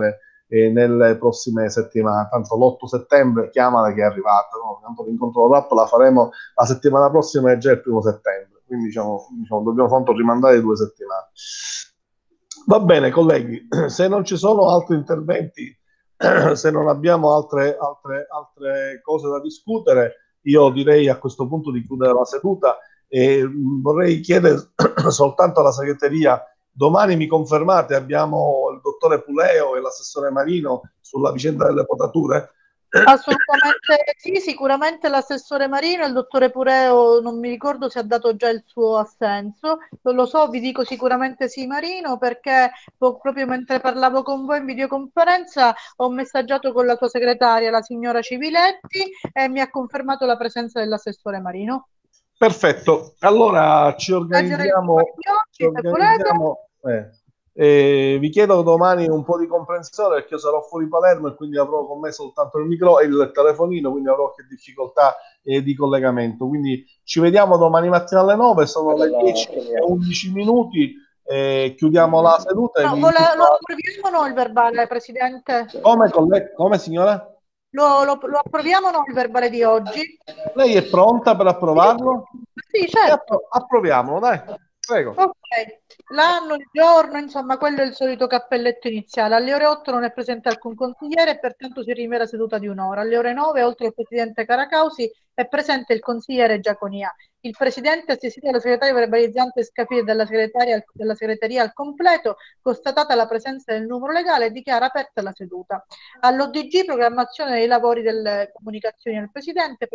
Speaker 1: nelle prossime settimane. Tanto l'8 settembre chiamala che è arrivata, no? Tanto l'incontro RAP la faremo la settimana prossima, è già il 1 settembre, quindi diciamo dobbiamo tanto rimandare 2 settimane. Va bene, colleghi, se non ci sono altri interventi, se non abbiamo altre cose da discutere, io direi a questo punto di chiudere la seduta e vorrei chiedere soltanto alla segreteria: domani mi confermate, abbiamo il dottore Puleo e l'assessore Marino sulla vicenda delle potature?
Speaker 2: Assolutamente sì, sicuramente l'assessore Marino e il dottore Pureo, non mi ricordo se ha dato già il suo assenso, non lo so, vi dico sicuramente sì Marino, perché proprio mentre parlavo con voi in videoconferenza ho messaggiato con la sua segretaria, la signora Civiletti, e mi ha confermato la presenza dell'assessore Marino.
Speaker 1: Perfetto, allora ci organizziamo. Vi chiedo domani un po' di comprensione perché io sarò fuori Palermo e quindi avrò con me soltanto il telefonino, quindi avrò che difficoltà di collegamento. Quindi ci vediamo domani mattina alle 9, sono le 10:11, chiudiamo la seduta.
Speaker 2: No, lo approviamo o no il verbale, Presidente?
Speaker 1: Come signora?
Speaker 2: Lo approviamo o no il verbale di oggi?
Speaker 1: Lei è pronta per approvarlo?
Speaker 2: Sì, certo.
Speaker 1: Approviamolo, dai. Prego.
Speaker 2: Ok, l'anno, il giorno, insomma, quello è il solito cappelletto iniziale. Alle ore 8 non è presente alcun consigliere e pertanto si rinvia la seduta di un'ora. Alle ore 9, oltre al Presidente Caracausi, è presente il consigliere Giaconia. Il Presidente, assistito dalla segretaria verbalizzante Scafidi della segreteria al completo, constatata la presenza del numero legale, dichiara aperta la seduta. All'ODG, programmazione dei lavori delle comunicazioni al Presidente,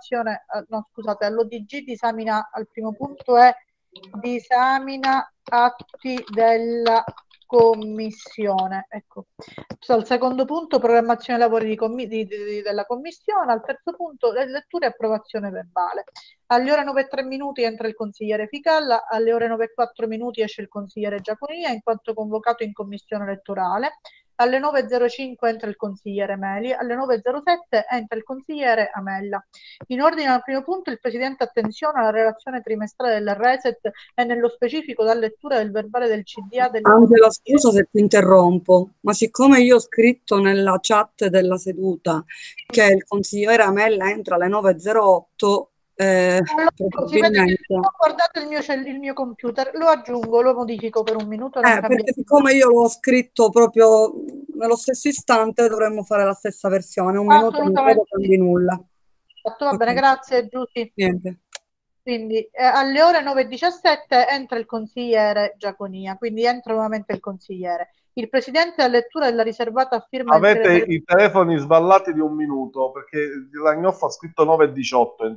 Speaker 2: all'ODG disamina al primo punto è disamina atti della commissione. Ecco. Al secondo punto programmazione lavori della commissione, al terzo punto lettura e approvazione verbale. Alle ore 9:03 entra il consigliere Ficalla, alle ore 9:04 esce il consigliere Giaconia in quanto convocato in commissione elettorale. Alle 9:05 entra il consigliere Meli, alle 9:07 entra il consigliere Amella. In ordine al primo punto, il Presidente attenziona alla relazione trimestrale della Reset e nello specifico dalla lettura del verbale del CDA.
Speaker 4: Angela, scusa se ti interrompo, ma siccome io ho scritto nella chat della seduta che il consigliere Amella entra alle 9:08, probabilmente...
Speaker 2: Guardate il mio computer, lo aggiungo, lo modifico per un minuto.
Speaker 4: Perché siccome io l'ho scritto proprio nello stesso istante, dovremmo fare la stessa versione. Un minuto non credo cambi nulla.
Speaker 2: Va bene, grazie Giussi.
Speaker 4: Niente.
Speaker 2: Quindi alle ore 9:17 entra il consigliere Giaconia, quindi entra nuovamente il consigliere. Il Presidente a lettura della riservata firma...
Speaker 1: Avete i telefoni sballati di un minuto perché la Gnoffa ha scritto 9:18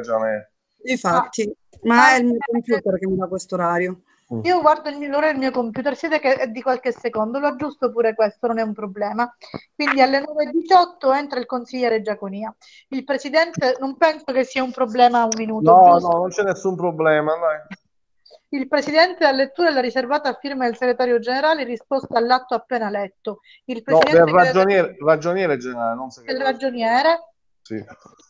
Speaker 4: Infatti, ma è il mio computer che mi dà questo orario.
Speaker 2: Io guardo l'ora del mio computer, siete che è di qualche secondo, lo aggiusto pure questo, non è un problema. Quindi alle 9:18 entra il consigliere Giaconia. Il Presidente, non penso che sia un problema un minuto.
Speaker 1: No, giusto? No, non c'è nessun problema. Dai.
Speaker 2: Il Presidente a lettura della riservata firma del Segretario Generale in risposta all'atto appena letto. Il Presidente
Speaker 1: ragioniere generale, non segretario.
Speaker 2: Il ragioniere?
Speaker 1: Sì.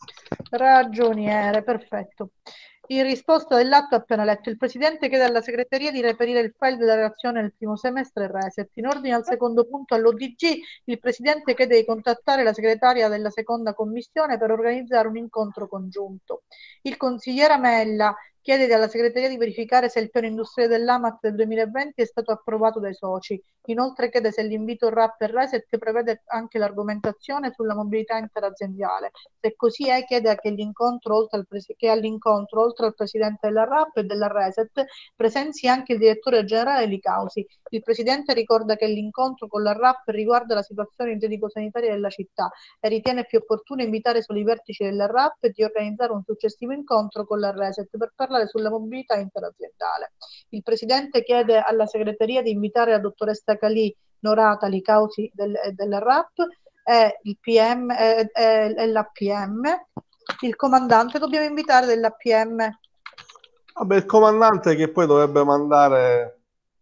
Speaker 2: Ragioniere, perfetto. In risposta dell'atto appena letto, il Presidente chiede alla Segreteria di reperire il file della relazione del primo semestre Reset. In ordine al secondo punto all'ODG, il Presidente chiede di contattare la Segretaria della seconda commissione per organizzare un incontro congiunto. Il consigliere Amella chiede alla Segreteria di verificare se il piano industriale dell'AMAT del 2020 è stato approvato dai soci. Inoltre chiede se l'invito RAP e Reset prevede anche l'argomentazione sulla mobilità interaziendale. Se così è, chiede che all'incontro, oltre al Presidente della RAP e della Reset, presenzi anche il Direttore Generale Licausi. Il Presidente ricorda che l'incontro con la RAP riguarda la situazione igienico-sanitaria della città e ritiene più opportuno invitare solo i vertici della RAP e di organizzare un successivo incontro con la Reset per parlare sulla mobilità interaziendale. Il Presidente chiede alla Segreteria di invitare la dottoressa Calì Norata Licausi della RAP e il PM e l'APM. Il comandante dobbiamo invitare dell'APM.
Speaker 1: Vabbè, il comandante che poi dovrebbe mandare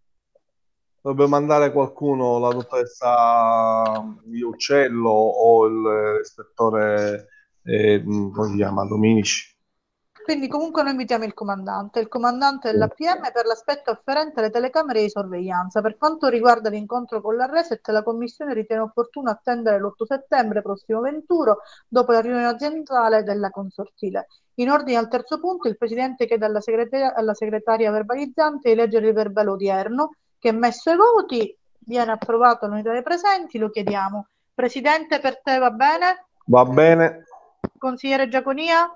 Speaker 1: qualcuno, la dottoressa Uccello o l'ispettore come si chiama, Dominici.
Speaker 2: Quindi comunque noi invitiamo il comandante dell'APM per l'aspetto afferente alle telecamere di sorveglianza. Per quanto riguarda l'incontro con la Reset, la Commissione ritiene opportuno attendere l'8 settembre prossimo 21, dopo la riunione aziendale della consortile. In ordine al terzo punto, il Presidente chiede alla segretaria verbalizzante di leggere il verbale odierno, che messo ai voti viene approvato all'unità dei presenti, lo chiediamo. Presidente, per te va bene?
Speaker 1: Va bene.
Speaker 2: Consigliere Giaconia?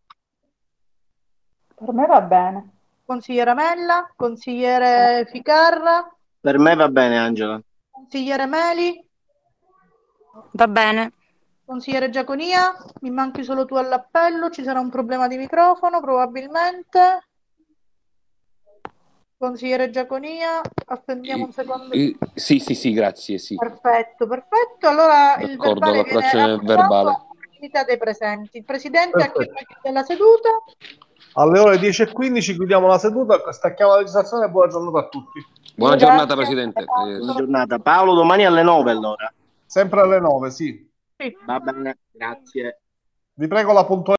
Speaker 7: Per me va bene.
Speaker 2: Consigliere Mella? Consigliere Ficarra?
Speaker 8: Per me va bene, Angela.
Speaker 2: Consigliere Meli?
Speaker 5: Va bene.
Speaker 2: Consigliere Giaconia? Mi manchi solo tu all'appello, ci sarà un problema di microfono probabilmente. Consigliere Giaconia, attendiamo un secondo.
Speaker 3: Sì, grazie, sì.
Speaker 2: Perfetto. Allora il
Speaker 3: D'accordo,
Speaker 2: verbale viene
Speaker 3: l'approvazione verbale.
Speaker 2: all'unità dei presenti. Il Presidente ha
Speaker 1: Perfetto.
Speaker 2: chiuso della seduta.
Speaker 1: Alle ore 10:15 chiudiamo la seduta, stacchiamo la registrazione e buona giornata a tutti.
Speaker 3: Buona
Speaker 2: Grazie.
Speaker 3: giornata, Presidente.
Speaker 8: Buona giornata. Paolo, domani alle 9 allora.
Speaker 1: Sempre alle 9, sì.
Speaker 2: Sì.
Speaker 8: Va bene, grazie.
Speaker 1: Vi prego la puntualità.